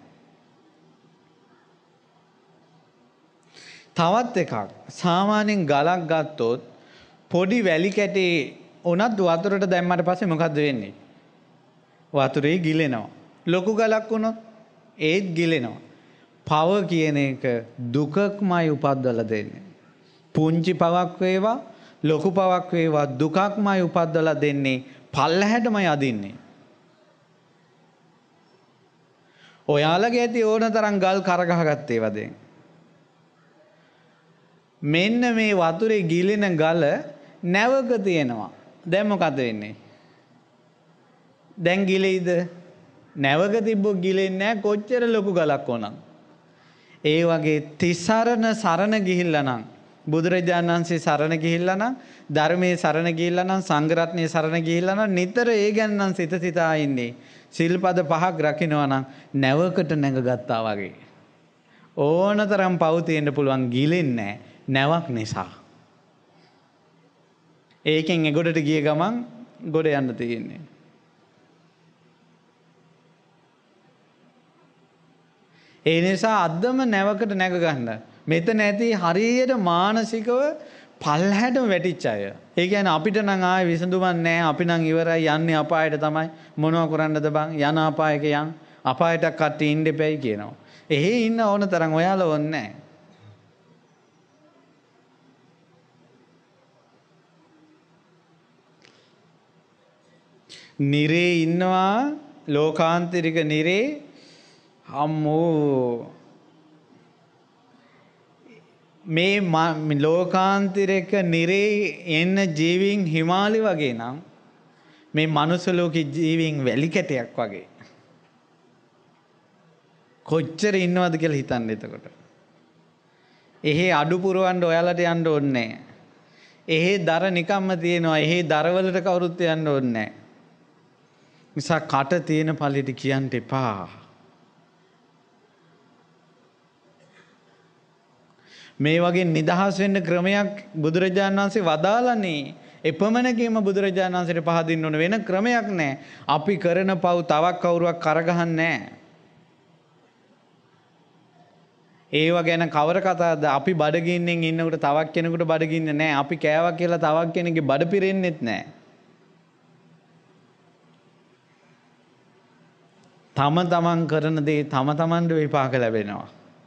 තවත් එකක් සාමාන්‍යයෙන් ගලක් ගත්තොත් පොඩි වැලි කැටේ උනත් වතුරට දැම්මට පස්සේ මොකද්ද වෙන්නේ? වතුරේ ගිලෙනවා. ලොකු ගලක් වුණොත් ඒත් ගිලෙනවා. පව කියන එක දුකක්මයි උපද්දලා දෙන්නේ. පුංචි පවක් වේවා ලොකු පවක් වේවා දුකක්මයි උපද්දලා දෙන්නේ. පල්ලහැටමයි අදින්නේ. ඔයාලගේ ඇති ඕන තරම් ගල් කරගහගත්තේ වදෙන්. මෙන්න මේ වතුරේ ගිලෙන ගල නැවක තියෙනවා. දැන් මොකද වෙන්නේ? දැන් ගිලෙයිද? නැවක තිබ්බොත් ගිලෙන්නේ නැහැ කොච්චර ලොකු ගලක් වුණත්. ඒ වගේ තිසරණ සරණ ගිහිල්ලා නම් බුදුරජාණන් වහන්සේ සරණ ගිහිල්ලා නම් ධර්මයේ සරණ ගිහිල්ලා නම් සංඝ රත්නයේ සරණ ගිහිල්ලා නම් නිතර ඒ ගැන නම් සිත සිතා ඉන්නේ. සිල්පද පහක් රකින්නවා නම් නැවකට නැගගත්තා වගේ. ඕනතරම් පව් තියෙන්න පුළුවන් ගිලෙන්නේ නැවක් නිසා. ඒකෙන් එගොඩට ගිය ගමන් ගොඩ යන්න තියෙන්නේ. ඒ නිසා අද්දම නැවකට නැග ගන්න. මෙතන ඇති හරියට මානසිකව පල්හැටම වැටිච්ච අය. ඒ කියන්නේ අපිට නම් ආයේ විසඳුමක් නැහැ. අපි නම් ඉවරයි යන්නේ අපායට තමයි. මොනව කරන්නද බං? යන අපායක යන්. අපායට කට්ටි ඉන්න දෙපැයි කියනවා. එහෙ ඉන්න ඕන තරම් ඔයාලා ඕනේ නැහැ. නිරේ ඉන්නවා ලෝකාන්තරික නිරේ අම්මෝ මේ ලෝකාන්තරික නිරේ එන්න ජීවීන් හිමාලි වගේ නම් මේ මනුස්ස ලෝකේ ජීවීන් වැලි කැටයක් වගේ කොච්චර ඉන්නවද කියලා හිතන්න එතකොට. එහෙ අඩු පුරවන්න ඔයාලට යන්න ඕනේ නැහැ. එහෙ දර නිකම්ම තියෙනවා. එහෙ දරවලට කවුරුත් යන්න ඕනේ නැහැ. නිසා කට තියෙන පළිට කියන්න එපා. මේ වගේ නිදහස් වෙන්න ක්‍රමයක් බුදුරජාණන් වහන්සේ වදාළනේ. එපමණකින්ම බුදුරජාණන් වහන්සේට පහදින්න ඕන වෙන ක්‍රමයක් නැහැ. අපි කරන පව් තවක් කවුරුවක් කරගහන්නේ නැහැ. ඒව ගැන කවර කතාවද? අපි බඩගින්නෙන් ඉන්නකොට තවක් කෙනෙකුට බඩගින්නේ නැහැ. අපි කෑවා කියලා තවක් කෙනෙක්ගේ බඩ පිරෙන්නෙත් නැහැ. තම තමන් කරන දේ තම තමන්ට විපාක ලැබෙනවා.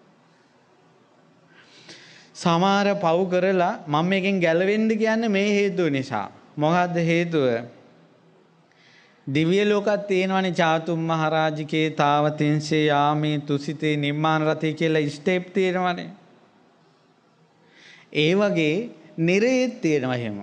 සමහර පව් කරලා මම මේකෙන් ගැලවෙන්න කියන්නේ මේ හේතුව නිසා. මොකද්ද හේතුව? දිව්‍ය ලෝකයක් තියෙනවනේ චාතුම් මහරජිකේ තාවතින්සේ යාමේ තුසිතේ නිම්මාන රතේ කියලා ස්ටෙප් තියෙනවනේ. ඒ වගේ නිරේත් තියෙනවා එහෙම.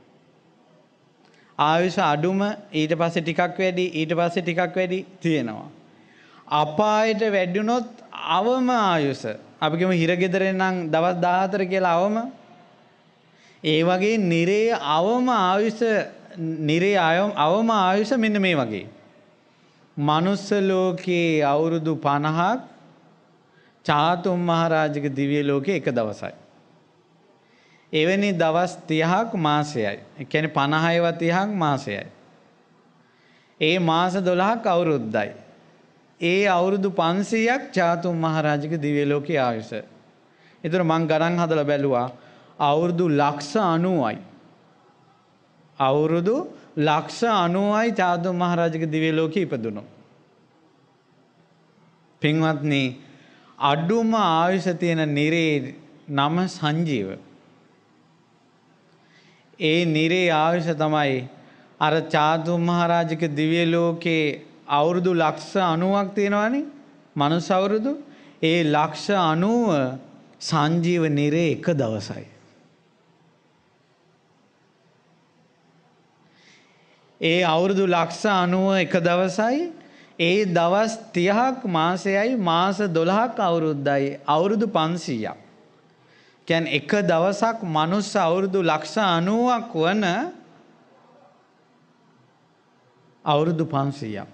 ආයුෂ අඩුම ඊට පස්සේ ටිකක් වැඩි ඊට පස්සේ ටිකක් වැඩි තියෙනවා. අපායට වැඩුණොත් අවම ආයුෂ අපි කියමු හිරගෙදරෙන් නම් දවස් දාහතර කියලා අවම. ඒ වගේ නිරේ අවම ආයුෂ නිරේ අවම ආයුෂ මෙන්න මේ වගේ. මනුස්ස ලෝකයේ අවුරුදු පනහක් චාතුම් මහරජික දිව්‍ය ලෝකයේ එක දවසයි. එවැනි දවස් තිහක් මාසයයි. ඒ කියන්නේ පනහයව තිහක් මාසයයි. ඒ මාස දොළහක් අවුරුද්දයි. ඒ අවුරුදු පන්සීයක් චාතුම් මහරජික දිව්‍ය ලෝකයේ ආයුෂ. ඒතර මං ගණන් හදලා බැලුවා අවුරුදු ලක්ෂ අනූවයි. අවුරුදු ලක්ෂ අනූවයි චාතුම් මහරජික දිව්‍ය ලෝකයේ ඉපදුණා. පින්වත්නි අඩුම ආයුෂ තියෙන නිරේ නම සංජීව. ඒ නිරේ ආයුෂ තමයි අර චාතුම් මහරජික දිව්‍ය ලෝකයේ අවුරුදු ලක්ෂ අනූවක් තියෙනවානේ මනුස්ස අවුරුදු. ඒ ලක්ෂ අනූව සංජීව නිරේ එක දවසයි. ඒ අවුරුදු ලක්ෂ අනූව එක දවසයි. ඒ දවස් තිහක් මාසයයි මාස දොළහක් අවුරුද්දයි අවුරුදු පන්සීයක්. කියන්නේ එක දවසක් මනුස්ස අවුරුදු ලක්ෂ අනූවක් වන අවුරුදු පන්සීයක්.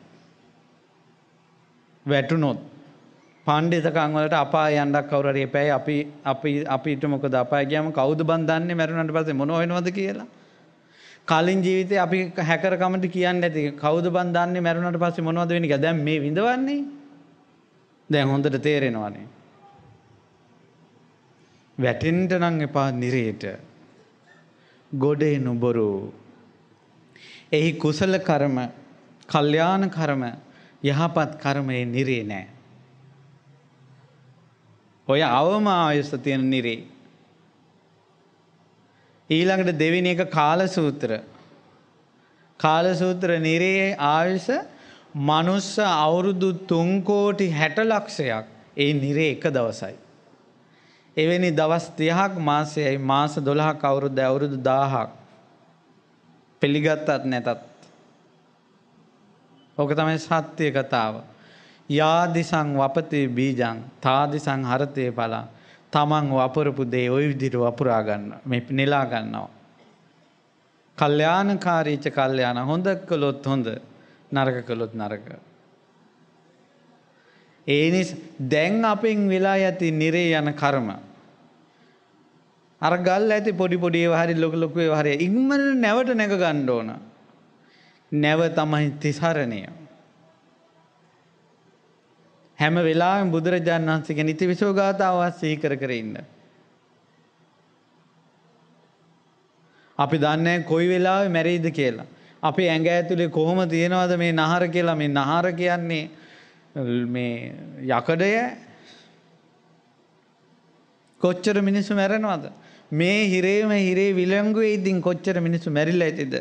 වැටුනොත් පණ්ඩිතකම් වලට අපාය යන්නක් කවුරු හරි එපැයි. අපි අපි අපිට මොකද අපාය ගියාම කවුද බන් දන්නේ මරුණාට පස්සේ මොනව වෙනවද කියලා. කලින් ජීවිතේ අපි හැකර කමට කියන්නේ නැති කවුද බන් දන්නේ මරුණාට පස්සේ මොනවද වෙන්නේ කියලා. දැන් මේ විඳවන්නේ. දැන් හොඳට තේරෙනවානේ. වැටෙන්න නම් එපා නිරේට. ගොඩේ නුබරු. එහි කුසල කර්ම, කල්යාණ කර්ම, යහපත් කර්මයේ නිරේ නෑ. ඔය අවම ආයුෂ තියෙන නිරේ. ඊළඟට දෙවෙනි එක කාලසූත්‍ර. කාලසූත්‍ර නිරේ ආයුෂ මනුස්ස අවුරුදු තුන් කෝටි හැට ලක්ෂයක් ඒ නිරේ එක දවසයි. එවැනි දවස් තිහක් මාසයයි මාස දොළහක් අවුරුද්දයි අවුරුදු දාහක්. පිළිගත්තත් නැතත් ඕක තමයි සත්‍ය කතාව. යාදිසං වපතේ බීජං තාදිසං හරතේ පලං. තමන් වපුරපු දේ ওই විදිහට වපුරා ගන්න මේ නෙලා ගන්නවා. කල්යාණකාරීච කල්යාණ හොඳ කළොත් හොඳ නරක කළොත් නරක. ඒ නිසා දැන් අපෙන් වෙලා යති නිරේ යන කර්ම. අර ගල් ඇති පොඩි පොඩි ඒවා හරි ලොකු ලොකු ඒවා හරි ඉක්මනට නැවට නැග ගන්න ඕන. නැව තමයි තිසරණය. හැම වෙලාවෙම බුදුරජාණන් වහන්සේගේ නිතිවිසෝ ගාථාව සිහි කර කර ඉන්න. අපි දන්නේ කොයි වෙලාවෙ මැරෙයිද කියලා. අපේ ඇඟ ඇතුලේ කොහොම තියෙනවද මේ නහර කියලා. මේ නහර කියන්නේ මේ යකඩය. කොච්චර මිනිස්සු මැරෙනවද? මේ හිරේම හිරේ විලංගුවේ ඉදින් කොච්චර මිනිස්සු මැරිලා ඇතිද?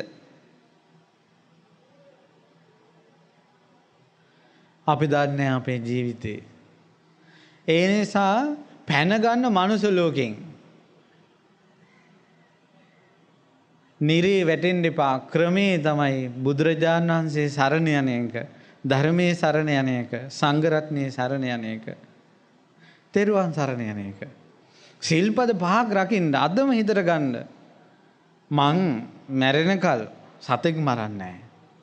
අපි දන්නේ අපේ ජීවිතේ. ඒ නිසා පැන ගන්න මනුස්ස ලෝකෙන් නිරේ වැටෙන්න එපා. ක්‍රමේ තමයි බුදුරජාණන් වහන්සේ සරණ යන එක, ධර්මයේ සරණ යන එක, සංඝ රත්නයේ සරණ යන එක, තෙරුවන් සරණ යන එක. සිල්පද පහක් රකින්න අදම හිතට ගන්න. මං මැරෙනකල් සතෙක් මරන්නේ නැහැ.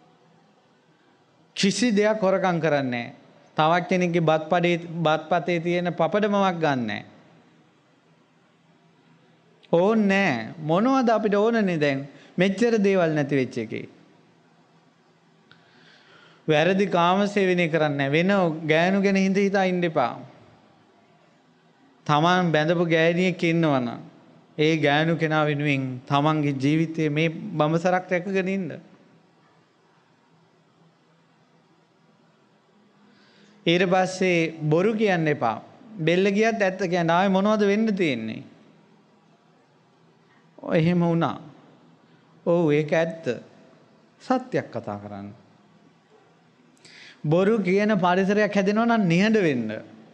කිසි දෙයක් හොරකම් කරන්නේ නැහැ. තවත් කෙනෙක්ගේ බත්පඩේ බත්පතේ තියෙන පපඩමක් ගන්න නැහැ. ඕනේ නැහැ. මොනවද අපිට ඕනනේ දැන්? මෙච්චර දේවල් නැති වෙච්ච එකේ. වැරදි කාමසේවනය කරන්නේ වෙන ගෑනු ගැන හිත හිතා ඉන්න එපා. තමන් බැඳපු ගෑණියෙක් ඉන්නවනම් ඒ ගෑනු කෙනා වෙනුවෙන් තමන්ගේ ජීවිතයේ මේ බඹසරක් රැකගෙන ඉන්න. ඊට පස්සේ බොරු කියන්න එපා. බෙල්ල ගියත් ඇත්ත කියන්න. ආයේ මොනවද වෙන්න තියෙන්නේ? ඔය එහෙම වුණා. ඔව් ඒක ඇත්ත. සත්‍යයක් කතා කරන්න. බොරු කියන පරිසරයක් හැදෙනවා නම් නිහඬ වෙන්න.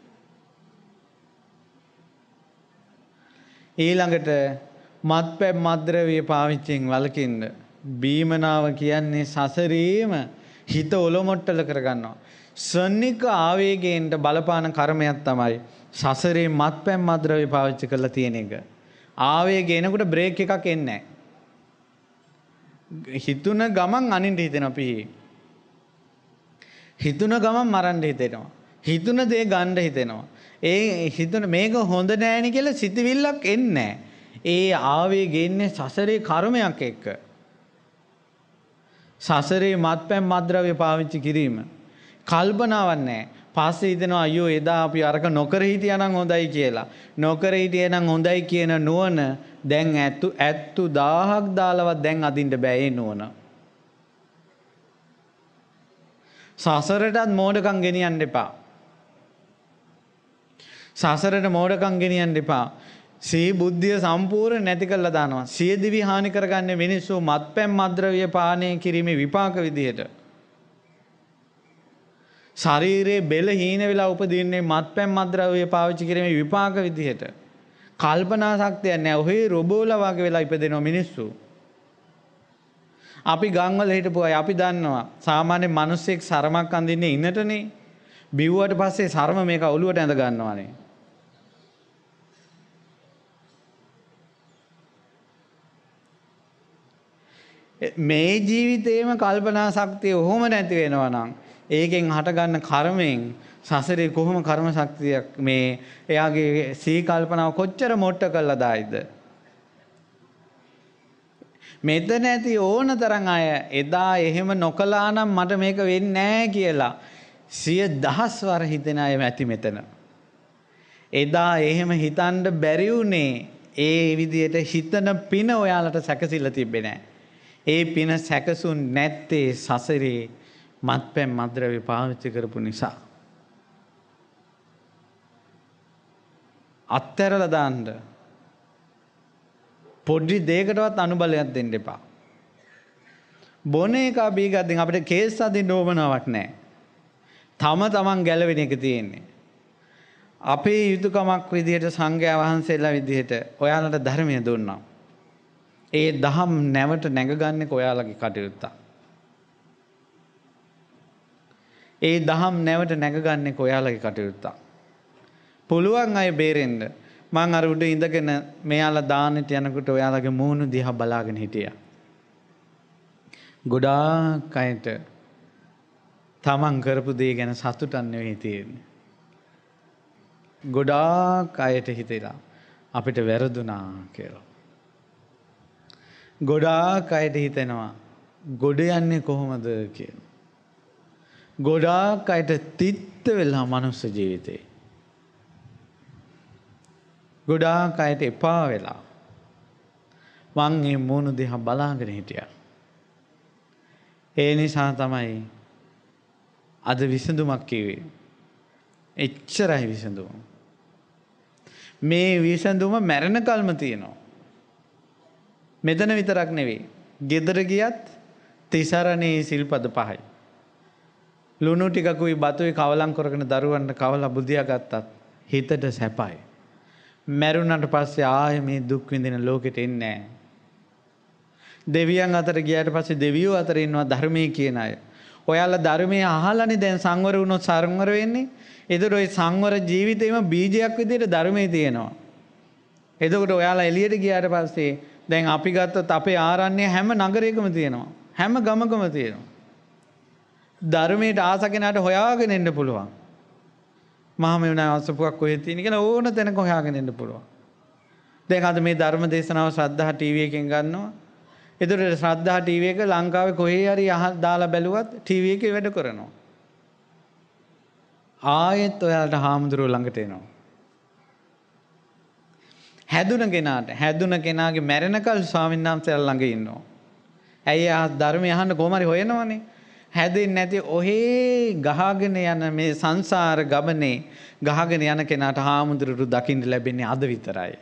ඊළඟට මත්පැන් මත්ද්‍රව්‍ය පාවිච්චියෙන් වළකින්න. බීමනාව කියන්නේ සසරේම හිත ඔලොමොට්ටල කරගන්නවා. සන්නික ආවේගයෙන්ට බලපාන කර්මයක් තමයි සසරේ මත්පැන් මත්ද්‍රව්‍ය පාවිච්චි කරලා තියෙන එක. ආවේගය එනකොට බ්‍රේක් එකක් එන්නේ නැහැ. හිතුන ගමන් අනින්න හිතෙනවා පිහි. හිතුන ගමන් මරන්න හිතෙනවා. හිතුන දේ ගන්න හිතෙනවා. ඒ හිතුන මේක හොඳ නෑනේ කියලා සිතවිල්ලක් එන්නේ නැහැ. ඒ ආවේගය එන්නේ සසරේ කර්මයක් එක්ක. සසරේ මත්පැන් මත්ද්‍රව්‍ය පාවිච්චි කිරීම කල්පනාවක් නැහැ. පස්සේ හිතෙනවා අයියෝ එදා අපි අරක නොකර හිටියානම් හොඳයි කියලා. නොකර හිටියනම් හොඳයි කියන නුවණ දැන් ඇත්තු ඇත්තු දහයක් දාලවත් දැන් අදින්න බෑ ඒ නුවණ. සසරටත් මෝඩකම් ගෙනියන්න එපා. සසරට මෝඩකම් ගෙනියන්න එපා. සී බුද්ධිය සම්පූර්ණ නැති කරලා දානවා. සිය දිවි හානි කරගන්නේ මිනිස්සු මත්පැන් මත්ද්‍රව්‍ය පානය කිරීමේ විපාක විදියට. ශරීරයේ බෙල හීන වෙලා උපදින්නේ මත්පැන් මත්ද්‍රව්‍ය පාවිච්චි කිරීමේ විපාක විදියට. කල්පනා ශක්තිය නැහැ. ඔහේ රොබෝලා වගේ වෙලා ඉපදෙනවා මිනිස්සු. අපි ගම්වල හිටපු අය අපි දන්නවා සාමාන්‍ය මිනිස්සෙක් සරමක් අඳින්නේ ඉන්නටනේ. බිව්වට පස්සේ සරම මේක ඔළුවට ඇඳ ගන්නවානේ. මේ ජීවිතේම කල්පනා ශක්තිය ඔහොම නැති වෙනවා නම් ඒකෙන් හටගන්න කර්මයෙන් සසරේ කොහොම කර්ම ශක්තියක් මේ එයාගේ සී කල්පනාව කොච්චර මොට්ට කළා දායිද? මෙතන ඇති ඕන තරම් අය එදා එහෙම නොකළා නම් මට මේක වෙන්නේ නැහැ කියලා සිය දහස් වර හිතෙන අය ඇති මෙතන. එදා එහෙම හිතන්න බැරි උනේ ඒ විදියට හිතන පින ඔයාලට සැකසিলা තිබ්බේ නැහැ. ඒ පින සැකසුන් නැත්තේ සසරේ මත්පැන් මත්ද්‍රව්‍ය පාවිච්චි කරපු නිසා. අත්හැරලා දාන්න. පොඩි දෙයකටවත් අනුබලයක් දෙන්න එපා. බොන එක බීගද්දින් අපිට කේස් අදින්න ඕමනාවක් නැහැ. තම තමන් ගැලවෙන එක තියෙන්නේ. අපේ යුතුයකමක් විදිහට සංඝයා වහන්සේලා විදිහට ඔයාලට ධර්මය දුන්නා. ඒ දහම් නැවට නැගගන්නේ ඔයාලගේ කටයුත්ත. ඒ දහම් නැවට නැගගන්නේ ඔයාලගේ කටයුත්ත. පුළුවන් අය බේරෙන්න මං අර උඩ ඉඳගෙන මෙයාලා දානෙට යනකොට ඔයාලගේ මූණු දිහා බලාගෙන හිටියා. ගොඩාක් අයට තමන් කරපු දේ ගැන සතුටක් නෙවෙයි තියෙන්නේ. ගොඩාක් අයට හිතෙලා අපිට වැරදුනා කියලා. ගොඩාක් අයට හිතෙනවා ගොඩ යන්නේ කොහොමද කියලා. ගොඩාක් අයට තිත්ත වෙලා මනුස්ස ජීවිතේ. ගොඩාක් අයට එපා වෙලා මං මේ මූණු දිහා බලාගෙන හිටියා. ඒ නිසා තමයි අද විසඳුමක් කිව්වේ. එච්චරයි විසඳුම. මේ විසඳුම මැරෙනකල්ම තියෙනවා. මෙතන විතරක් නෙවෙයි. ගෙදර ගියත් තිසරණේ සිල්පද පහයි. ලුණු ටිකකුයි බතුයි කවලම් කරගෙන දරුවන්ට කවලා බුදියා ගත්තත් හිතට සැපයි. මැරුණාට පස්සේ ආයේ මේ දුක් විඳින ලෝකෙට එන්නේ නැහැ. දෙවියන් අතර ගියාට පස්සේ දෙවියෝ අතර ඉන්නවා ධර්මයේ කියන අය. ඔයාලා ධර්මයේ අහලානේ දැන් සංවර වුණොත් සංවර වෙන්නේ. ඒතර ඔය සංවර ජීවිතේම බීජයක් විදිහට ධර්මයේ තියෙනවා. එතකොට ඔයාලා එළියට ගියාට පස්සේ දැන් අපි ගත්තොත් අපේ ආරණ්‍ය හැම නගරයකම තියෙනවා. හැම ගමකම තියෙනවා. ධර්මයට ආස කෙනාට හොයාගෙන එන්න පුළුවන්. මහමෙවුනා අසපුවක් කොහෙද තියෙන කියලා ඕන තැනක හොයාගෙන එන්න පුළුවන්. දැන් අද මේ ධර්ම දේශනාව ශ්‍රද්ධා ටීවී එකෙන් ගන්නවා. ඒතර ශ්‍රද්ධා ටීවී එක ලංකාවේ කොහේ හරි දාලා බැලුවත් ටීවී එකේ වැඩ කරනවා. ආයෙත් ඔයාලට හාමුදුරුවෝ ළඟට එනවා. හැදුන කෙනාට හැදුන කෙනාගේ මැරෙනකල් ස්වාමීන් වහන්සේලා ළඟ ඉන්නවා. ඇයි ආ ධර්මය අහන්න කොහොම හරි හොයනවනේ. හැදෙන්නේ නැති ඔහේ ගහගෙන යන මේ සංසාර ගමනේ ගහගෙන යන කෙනාට හාමුදුරුවෝ දකින්න ලැබෙන්නේ අද විතරයි.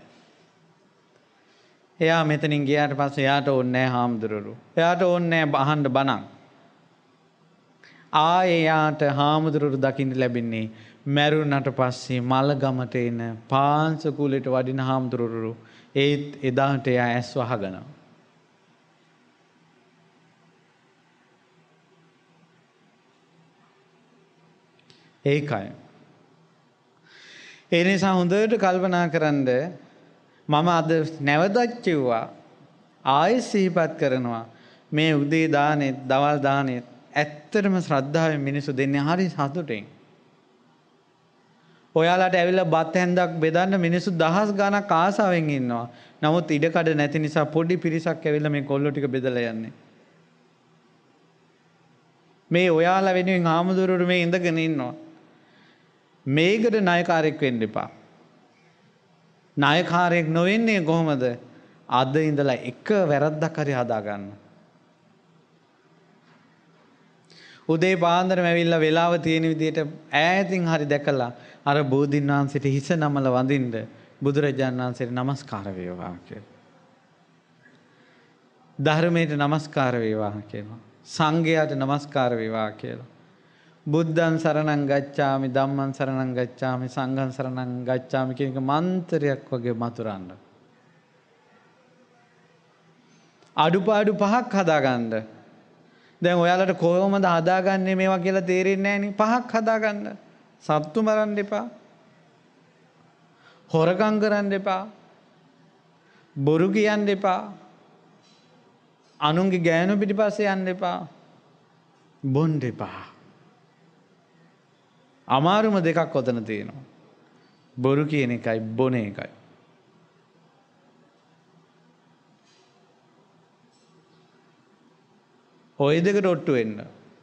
එයා මෙතනින් ගියාට පස්සේ එයාට ඕනේ නැහැ හාමුදුරුවෝ. එයාට ඕනේ නැහැ අහන්න බණක්. ආයේ එයාට හාමුදුරුවෝ දකින්න ලැබෙන්නේ මැරුණාට පස්සේ මලගමට එන පාංශ කුලයට වඩින හාමුදුරුවෝ. ඒත් එදාට එයා ඇස් වහගනවා. ඒකයි. ඒ නිසා හොඳට කල්පනා කරන්ද මම අද නැවතත් කිව්වා ආයෙත් සිහිපත් කරනවා මේ උදේ දානෙත් දවල් දානෙත් ඇත්තටම ශ්‍රද්ධාවෙන් මිනිස්සු දෙන්නේ හරි සතුටින්. ඔයාලට ඇවිල්ලා බත් හැන්දක් බෙදන්න මිනිස්සු දහස් ගණක් ආසාවෙන් ඉන්නවා. නමුත් ඉඩකඩ නැති නිසා පොඩි පිරිසක් ඇවිල්ලා මේ කොල්ලෝ ටික බෙදලා යන්නේ. මේ ඔයාලා වෙනුවෙන් ආමුදුරුවෝ මේ ඉඳගෙන ඉන්නවා. මේකට ණයකාරයෙක් වෙන්න එපා. ණයකාරයෙක් නොවෙන්නේ කොහොමද? අද ඉඳලා එක වැරද්දක් හරි හදාගන්න. උදේ පාන්දරම ඇවිල්ලා වෙලාව තියෙන විදිහට ඈතින් හරි දැකලා අර බෝධින් වහන්සේට හිස නමල වඳින්න බුදුරජාණන් වහන්සේට නමස්කාර වේවා කියලා. ධර්මයට නමස්කාර වේවා කියලා. සංඝයාට නමස්කාර වේවා කියලා. බුද්ධං සරණං ගච්ඡාමි ධම්මං සරණං ගච්ඡාමි සංඝං සරණං ගච්ඡාමි කියන එක මන්ත්‍රයක් වගේ මතුරන්න. අඩුපාඩු පහක් හදාගන්න. දැන් ඔයාලට කොහොමද හදාගන්නේ මේවා කියලා තේරෙන්නේ නැහැ නේ. පහක් හදාගන්න. සත්තු මරන්න එපා. හොරකම් කරන්න එපා. බොරු කියන්න එපා. අනුන්ගේ ගෑනු පිටිපස්සේ යන්න එපා. බොන්න එපා. අමාරුම දෙකක් ඔතන තියෙනවා. බොරු කියන එකයි බොන එකයි. ඔය දෙකට ඔට්ටු වෙන්න.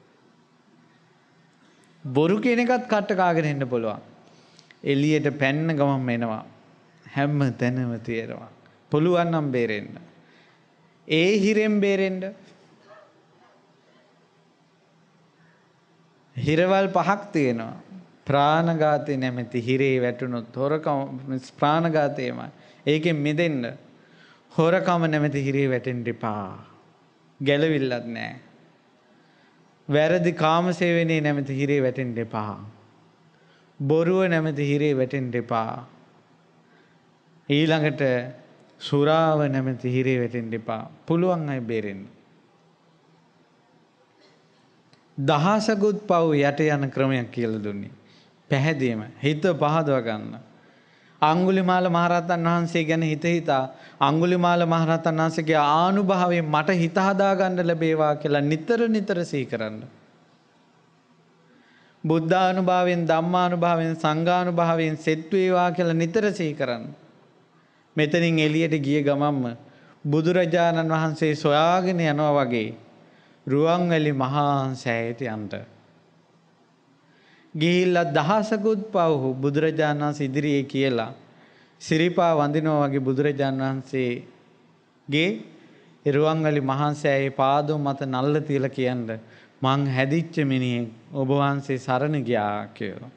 බොරු කියන එකත් කට්ට කාගෙන ඉන්න පුළුවන්. එළියට පැන්න ගමන් එනවා. හැම තැනම තියෙනවා. පුළුවන් නම් බේරෙන්න. ඒ හිරෙන් බේරෙන්න. හිරවල් පහක් තියෙනවා. ප්‍රාණඝාතේ නැමැති හිරේ වැටුණොත් හොරකම ප්‍රාණඝාතේමයි. ඒකෙන් මිදෙන්න හොරකම නැමැති හිරේ වැටෙන්න එපා. ගැලවිල්ලක් නැහැ. වැරදි කාමසේවනයේ නැමැති හිරේ වැටෙන්න එපා. බොරුව නැමැති හිරේ වැටෙන්න එපා. ඊළඟට සුරාව නැමැති හිරේ වැටෙන්න එපා. පුළුවන් අය බේරෙන්න. දහසකුත් පව් යට යන ක්‍රමයක් කියලා දුන්නේ. පැහැදිලිම හිත පහදව ගන්න. අඟුලිමාල මහරහතන් වහන්සේ ගැන හිත හිතා අඟුලිමාල මහරහතන් වහන්සේගේ ආනුභාවයෙන් මට හිත හදා ගන්න ලැබේවා කියලා නිතර නිතර සිහි කරන්න. බුද්ධානුභාවයෙන් ධම්මානුභාවයෙන් සංඝානුභාවයෙන් සෙත් වේවා කියලා නිතර සිහි කරන්න. මෙතනින් එළියට ගිය ගමම්ම බුදුරජාණන් වහන්සේ සොයාගෙන යනවා වගේ රුවන්වැලි මහා සෑයට යන්න. ගිහිල්ලා දහසකුත් පව් බුදුරජාණන් වහන්සේ ඉදිරියේ කියලා සිරිපා වඳිනවා වගේ බුදුරජාණන් වහන්සේගේ රුවන්වැලි මහා සෑයේ පාදොම් මත නල්ල තියලා කියන්න මං හැදිච්ච මිනිහෙක් ඔබ වහන්සේ සරණ ගියා කියලා.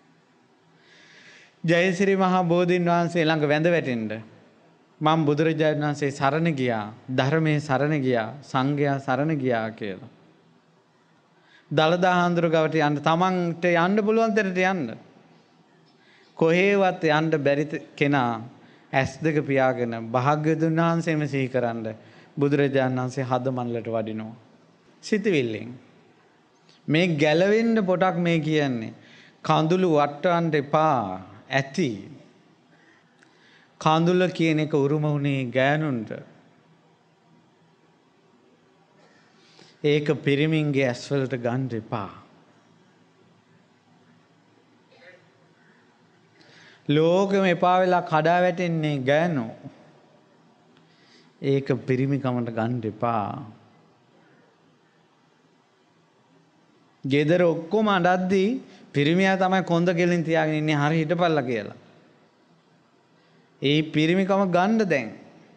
ජයසිරි මහා බෝධීන් වහන්සේ ළඟ වැඳ වැටෙන්න මම බුදුරජාණන් වහන්සේ සරණ ගියා, ධර්මයේ සරණ ගියා, සංඝයා සරණ ගියා කියලා. දලදා හාමුදුරුවෝ ගාවට යන්න තමන්ට යන්න පුළුවන් තැනට යන්න. කොහේවත් යන්න බැරි කෙනා ඇස් දෙක පියාගෙන භාග්‍යවතුන් වහන්සේම සිහි කරන්න බුදුරජාණන් වහන්සේ හද මණ්ඩලට වඩිනවා. සිතවිල්ලෙන් මේ ගැලවෙන්න පොටක් මේ කියන්නේ කඳුළු වට්ටවන්න එපා ඇති. කඳුල කියන එක උරුම වුණේ ගෑනුන්ට. ඒක පිරිමින්ගේ ඇස්වලට ගන්න එපා. ලෝකෙම එපා වෙලා කඩා වැටෙන්නේ ගෑනෝ. ඒක පිරිමිකමට ගන්න එපා. ගෙදර ඔක්කොම අඬද්දී පිරිමියා තමයි කොන්ද කෙලින් තියාගෙන ඉන්නේ හරි හිටපල්ලා කියලා. ඒ පිරිමිකම ගන්න දැන්.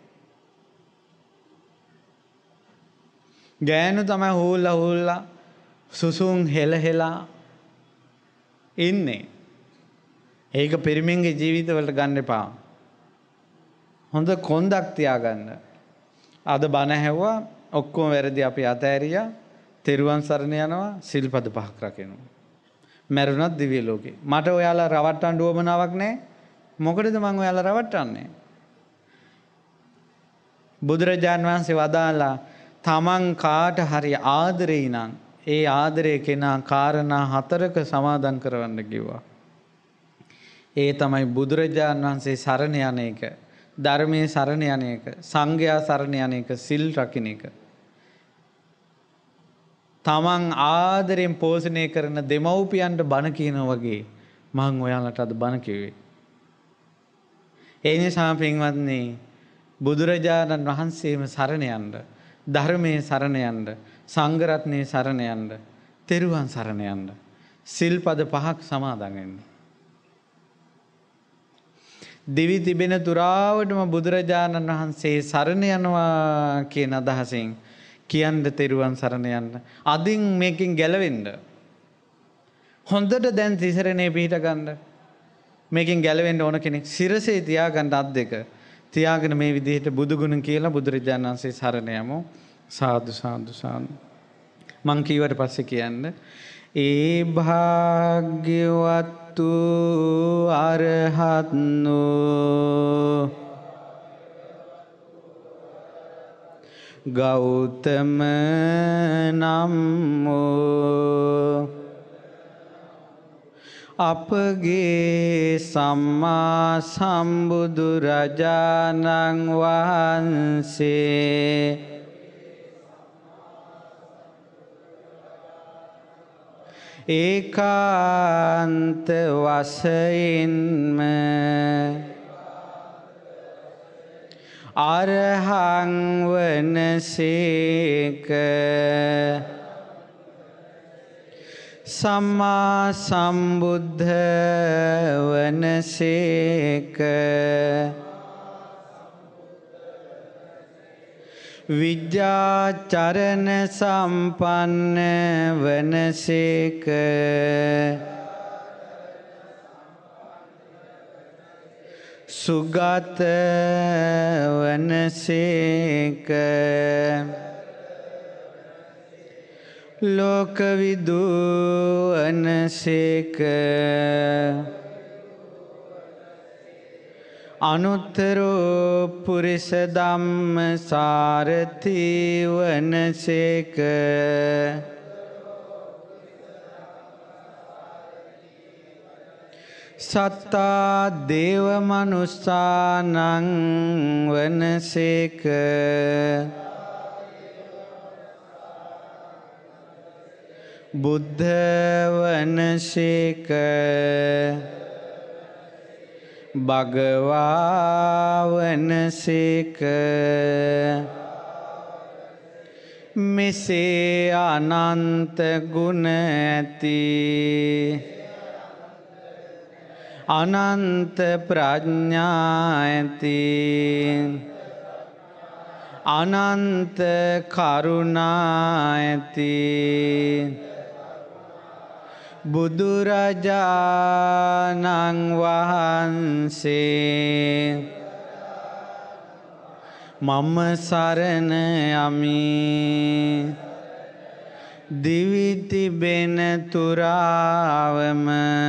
ගෑනු තමයි හූල්ලා හූල්ලා සුසුම් හෙල හෙලා ඉන්නේ. ඒක පිරිමින්ගේ ජීවිතවලට ගන්න එපා. හොඳ කොන්දක් තියාගන්න. අද බණ ඇහුවා ඔක්කොම වැරදි අපි අතෑරියා. තෙරුවන් සරණ යනවා සිල්පද පහක් රකිනවා. මැරුණත් දිව්‍ය ලෝකේ. මට ඔයාලා රවට්ටන්න උවමනාවක් නැහැ. මොකටද මං ඔයාලා රවට්ටන්නේ? බුදුරජාන් වහන්සේ වදාලා තමන් කාට හරි ආදරේ නම් ඒ ආදරේ කෙනා කාරණා හතරක සමාදන් කරවන්න කිව්වා. ඒ තමයි බුදුරජාන් වහන්සේ සරණ යන එක, ධර්මයේ සරණ යන එක, සංඝයා සරණ යන එක, සිල් රකින්න එක. තමන් ආදරෙන් පෝෂණය කරන දෙමව්පියන්ට බණ කියනවා වගේ මං ඔයාලට අද බණ කිව්වේ. ඒ නිසා පින්වත්නි බුදුරජාණන් වහන්සේම සරණ යන්න, ධර්මයේ සරණ යන්න, සංඝ රත්නයේ සරණ යන්න, තෙරුවන් සරණ යන්න, සිල්පද පහක් සමාදන් වෙන්න. දිවි තිබෙන තුරාවටම බුදුරජාණන් වහන්සේ සරණ යනවා කියන අදහසින් කියන්න තෙරුවන් සරණ යන්න. අදින් මේකෙන් ගැලවෙන්න. හොඳට දැන් තිසරණේ පිහිට ගන්න. මේකෙන් ගැලවෙන්න ඕන කෙනෙක් සිරසේ තියාගන්න අත් දෙක. තියාගෙන මේ විදිහට බුදු ගුණ කියලා බුදුරජාණන් වහන්සේ සරණ යමු. සාදු සාදු සාදු. මං කීවට පස්සේ කියන්න. ඒ භාග්‍යවත්තු අරහත්නෝ ගෞතම නම්මෝ අපගේ සම්මා සම්බුදුරජාණන් වහන්සේ ඒකාන්ත වශයෙන්ම අරහං වනසේක සම්මා සම්බුද්ධ වනසේක විද්‍යාචරණ සම්පන්න වනසේක සුගත වනසේක ලෝකවිදු වනසේක අනුත්තරෝ පුරිස ධම්ම සාරථි වනසේක සත්තා දේව මනුස්සානං වනසේක බුද්ධ වනසේක භගවා වනසේක මෙසේ අනන්ත ගුණ ඇති අනන්ත ප්‍රඥා ඇති අනන්ත කරුණා ඇති බුදුරජාණන් වහන්සේ මම සරණ යමි දිවි තිබෙන තුරාවම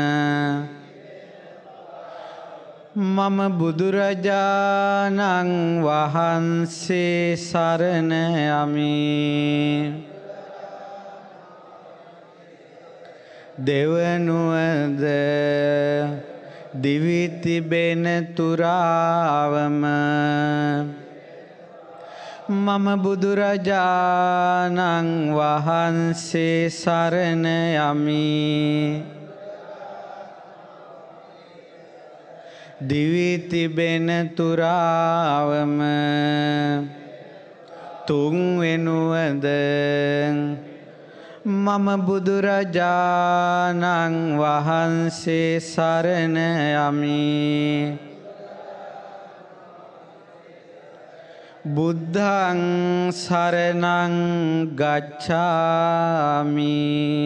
මම බුදුරජාණන් වහන්සේ සරණ යමි දෙවනුවද දිවි තිබෙන තුරාවම මම බුදුරජාණන් වහන්සේ සරණ යමි දිවි තිබෙන තුරාවම තුන්වෙනුවද මම බුදුරජාණන් වහන්සේ සරණ යමි බුද්ධං සරණං ගච්ඡාමි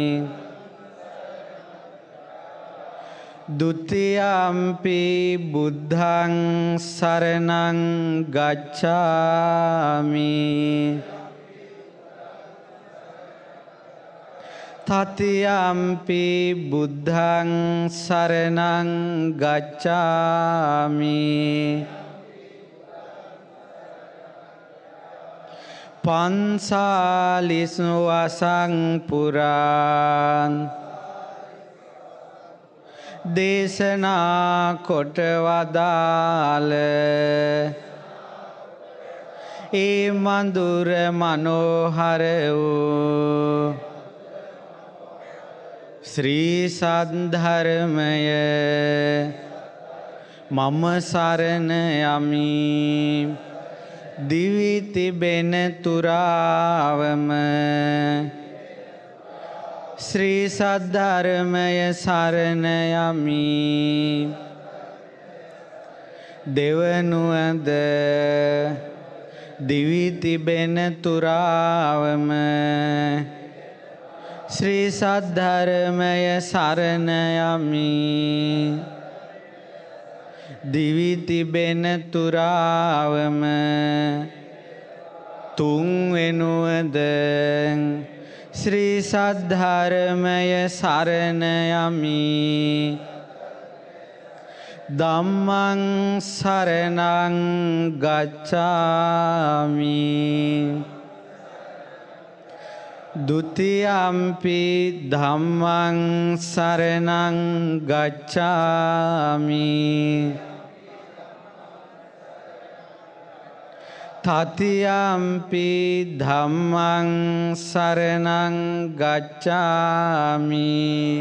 ဒုတိယံ පි බුද්ධං සරණං ගච්ඡාමි තතියම්පි බුද්ධං සරණං ගච්ඡාමි පන්සාලිස් වසං පුරාන් දේශනා කොට වදාළ ඒ මధుර මනෝහර වූ ශ්‍රී සද්ධර්මය මම සරණ යමි දිවි තිබෙන තුරාවම ශ්‍රී සද්ධර්මය සරණ යමි දෙවනුවද දිවි තිබෙන තුරාවම ශ්‍රී සද්ධර්මය සරණ යමි දිවි තිබෙන තුරාවම තුන්වෙනුවද ශ්‍රී සද්ධර්මය සරණ යමි ධම්මං සරණං ගච්ඡාමි ဒုတိယံ පි ධම්මං සරණං ගච්ඡාමි තතියම්පි ධම්මං සරණං ගච්ඡාමි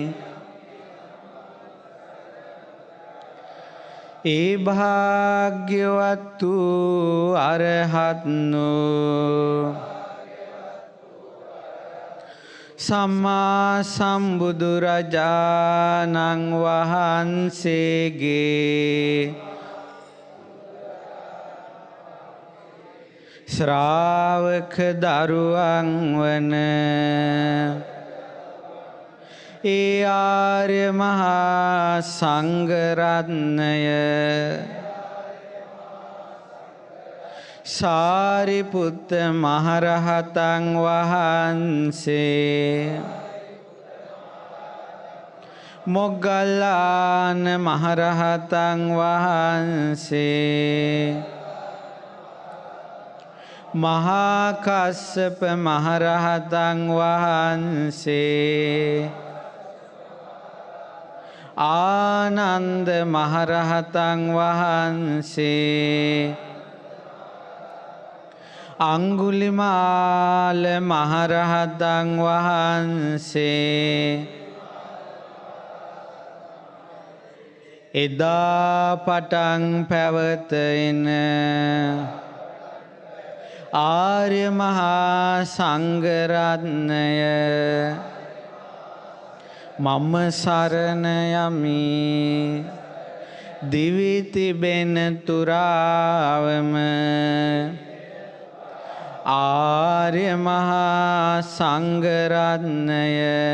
ඒ භාග්‍යවත් වූ අරහත්නෝ සම්මා සම්බුදුරජාණන් වහන්සේගේ ශ්‍රාවක දරුවන් වන ඒ ආර්ය මහා සංඝ රත්නය සාරිපුත්ත මහරහතන් වහන්සේ මොග්ගල්ලාන මහරහතන් වහන්සේ මහා කස්සප මහරහතන් වහන්සේ ආනන්ද මහරහතන් වහන්සේ අංගුලිමාල මහරහතන් වහන්සේ එදා පටන් පැවතෙන ආර්ය මහා සංඝරත්නය මම සරණ යමි. දිවි තිබෙන තුරාවම ආර්ය මහා සංඝරත්නය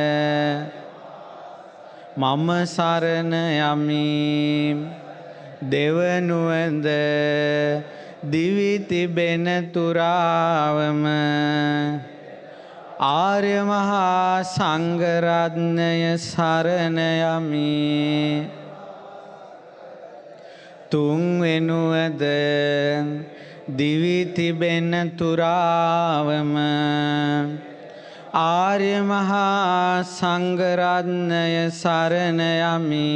මම සරණ යමි. දෙවනුවද දිවි තිබෙන තුරාවම ආර්ය මහා සංඝරත්නය සරණ යමි. තුන්වෙනුවද දිවි තිබෙන තුරාවම ආර්ය මහා සංඝරත්නය සරණ යමි.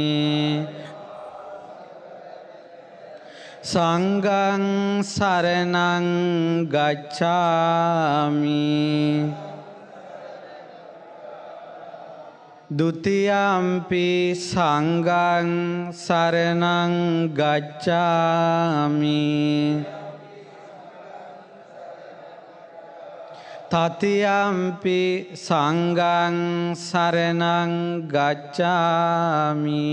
සංඝං සරණං ගච්ඡාමි. ဒုတိယံ පි සංඝං සරණං ගච්ඡාමි. තතියම්පි සංඝං සරණං ගච්ඡාමි.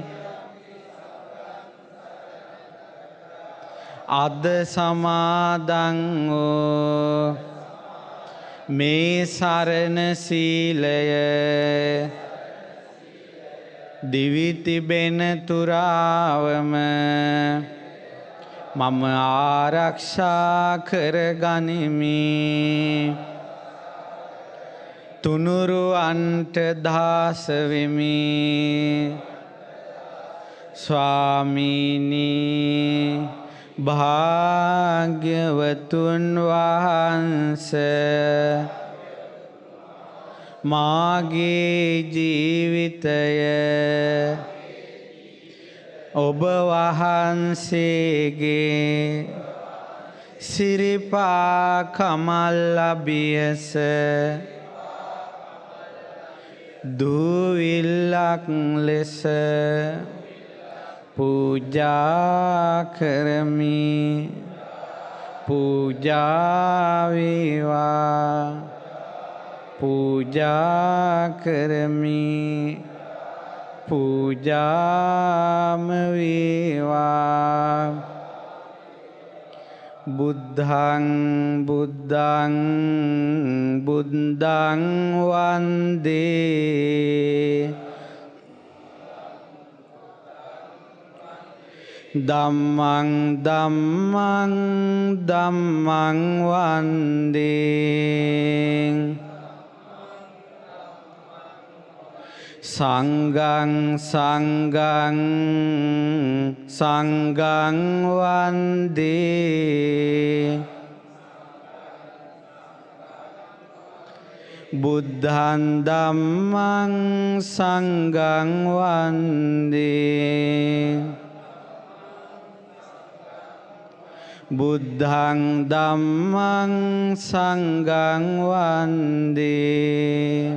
අද සමාදන් වූ මේ සරණ සීලය දිවි තිබෙන තුරාවම මම ආරක්ෂා කරගනිමි. තුනුරුවන්ට දාස වෙමි. ස්වාමීනි භාග්‍යවතුන් වහන්සේ මාගේ ජීවිතය ඔබ වහන්සේගේ සිරිපා කමල් අභියස දූවිල්ලක් ලෙස පූජා කරමි. පූජා වේවා. පූජා කරමි. පූජාම වේවා. බුද්ධං බුද්ධං බුද්ධං වන්දේ. ධම්මං ධම්මං ධම්මං වන්දේ. සංඝං සංඝං සංඝං වන්දේ. බුද්ධං ධම්මං සංඝං වන්දේ. බුද්ධං ධම්මං සංඝං වන්දේ.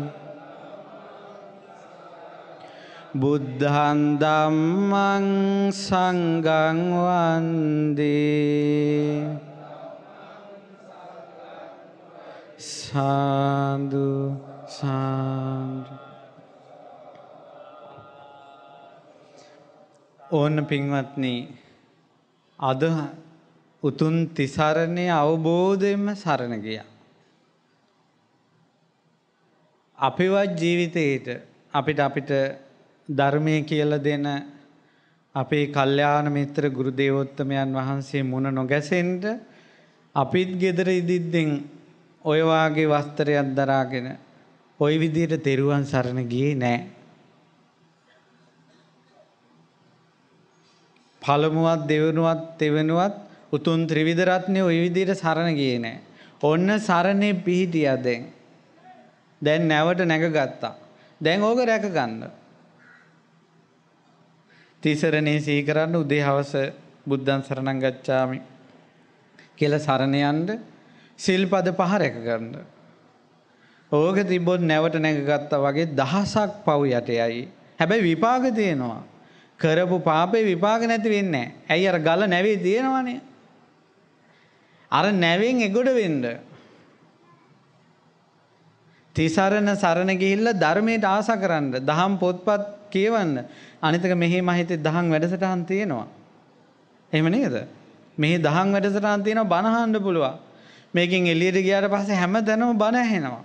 බුද්ධං ධම්මං සංඝං වන්දේ. සාදු සාදු. ඕන පින්වත්නි, අද උතුම් තිසරණේ අවබෝධයෙන්ම සරණ ගියා. අපේවත් ජීවිතේට අපිට අපිට ධර්මයේ කියලා දෙන අපේ කල්යාණ මිත්‍ර ගුරු දේවෝත්තමයන් වහන්සේ මුණ නොගැසෙන්න අපිත් ගෙදර ඉදිද්දෙන් ඔය වාගේ වස්ත්‍රයක් දරාගෙන ওই විදිහට තෙරුවන් සරණ ගියේ නැහැ. පළමුවත් දෙවෙනුවත් තෙවෙනුවත් උතුම් ත්‍රිවිධ රත්නේ ওই විදිහට සරණ ගියේ නැහැ. ඔන්න සරණේ පිහිටියා දැන්. දැන් නැවට නැගගත්තා. දැන් ඕක රැක ගන්න. තිසරණේ සිහි කරන්න උදේ හවස බුද්ධං සරණං ගච්ඡාමි කියලා සරණ යන්න සිල්පද පහ රැක ගන්න. ඕක තිබ්බොත් නැවට නැගගත්තා වගේ දහසක් පව් යටයයි. හැබැයි විපාක තියෙනවා. කරපු පාපේ විපාක නැති වෙන්නේ නැහැ. ඇයි අර ගල නැවේ තියෙනවනේ. අර නැවෙන් එගොඩ වෙන්න. තිසරණ සරණ ගිහිල්ලා ධර්මයට ආසා කරන්න, දහම් පොත්පත් කියවන්න. අනිතක මෙහි මහිතේ දහම් වැඩසටහන් තියෙනවා. එහෙම නේද? මෙහි දහම් වැඩසටහන් තියෙනවා, බණ අහන්න පුළුවන්. මේකෙන් එළියට ගියාට පස්සේ හැමතැනම බණ ඇහෙනවා.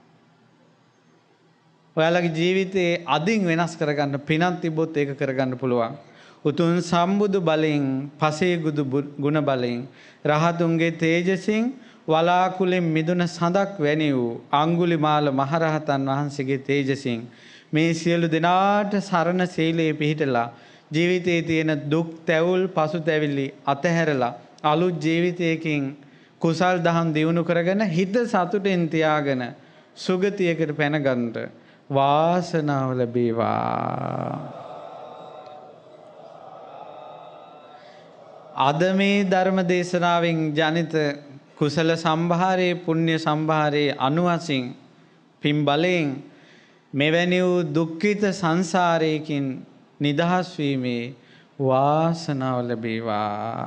ඔයාලගේ ජීවිතේ අදින් වෙනස් කරගන්න පිනක් තිබ්බොත් ඒක කරගන්න පුළුවන්. උතුම් සම්බුදු බලෙන්, පසේගුදු ගුණ බලෙන්, රහතුන්ගේ තේජසින් වලාකුලෙන් මිදුන සඳක් වැනි වූ අඟුලිමාල මහරහතන් වහන්සේගේ තේජසින් මේ සියලු දෙනාට සරණ සීලයේ පිහිටලා ජීවිතයේ තියෙන දුක් තැවුල් පසුතැවිලි අතහැරලා අලුත් ජීවිතයකින් කුසල් දහම් දියුණු කරගෙන හිත සතුටින් තියාගෙන සුගතියකට පැන ගන්නට වාසනාව ලැබේවා. අද මේ ධර්ම දේශනාවෙන් ජනිත කුසල සම්භාරයේ පුණ්‍ය සම්භාරයේ අනුවසින් පින් බලයෙන් මෙවැනි වූ දුක්ඛිත සංසාරයකින් නිදහස් වීමේ වාසනාව ලැබේවා.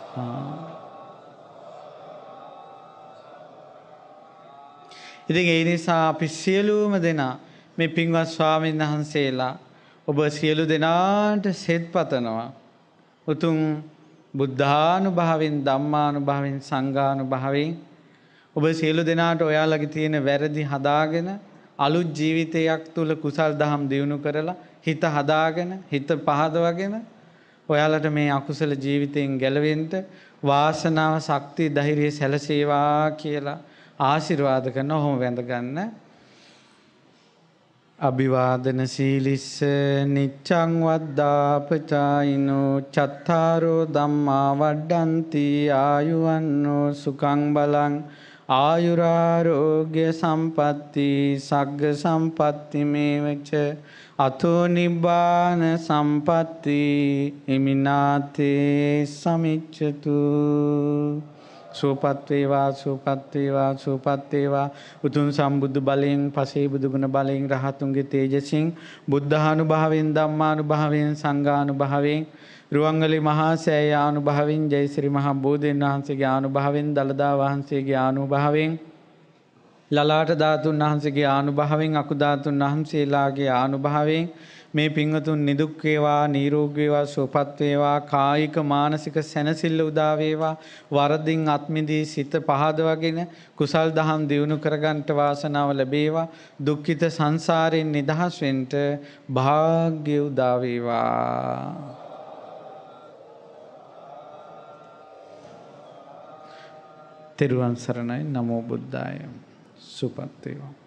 ඉතින් ඒ නිසා අපි සියලුම දෙනා මේ පින්වත් ස්වාමීන් වහන්සේලා ඔබ සියලු දෙනාට සෙත් පතනවා. උතුම් බුද්ධානුභාවයෙන්, ධම්මානුභාවයෙන්, සංඝානුභාවයෙන් ඔබ සියලු දෙනාට ඔයාලගේ තියෙන වැරදි හදාගෙන අලුත් ජීවිතයක් තුල කුසල් දහම් දියුණු කරලා හිත හදාගෙන හිත පහදවගෙන ඔයාලට මේ අකුසල ජීවිතයෙන් ගැලවෙන්න වාසනාව, ශක්තිය, ධෛර්යය සැලසේවා කියලා ආශිර්වාද කරන ඔහොම වැඳ ගන්න. අභිවාදන සීලිස්ස නිච්ඡං වද්දාපචායිනෝ චත්තාරෝ ධම්මා වඩ්ඩಂತಿ ආයුවන්නෝ සුඛං බලං ආයුරාරෝග්‍ය සම්පatti සග්ග සම්පatti මේවච අතෝ නිබ්බාන සම්පatti ඉමිනාතේ සමිච්ඡතු. සුවපත් වේවා, සුවපත් වේවා, සුවපත් වේවා. උතුම් සම්බුදු බලයෙන්, පසේ බුදු ගුණ බලයෙන්, රහතුන්ගේ තේජසින්, බුද්ධානුභාවයෙන්, ධම්මානුභාවයෙන්, සංඝානුභාවයෙන්, රුවන්වැලි මහා සෑය ආනුභාවයෙන්, ජයශ්‍රී මහා බෝධීන් වහන්සේගේ ආනුභාවයෙන්, දලදා වහන්සේගේ ආනුභාවයෙන්, ලලාට ධාතුන් වහන්සේගේ ආනුභාවයෙන්, අකු ධාතුන් වහන්සේලාගේ ආනුභාවයෙන් මේ පින්වතුන් නිදුක් වේවා, නිරෝගී වේවා, සුවපත් වේවා, කායික මානසික සැනසෙල්ල උදා වේවා, වරදින් අත්මිදී සිත පහදවගෙන කුසල් දහම් දියුණු කරගන්නට වාසනාව ලැබේවා, දුක්ඛිත සංසාරයෙන් නිදහස් වෙන්න වාග්ය උදා වේවා. තෙරුවන් සරණයි. නමෝ බුද්ධාය. සුවපත් වේවා.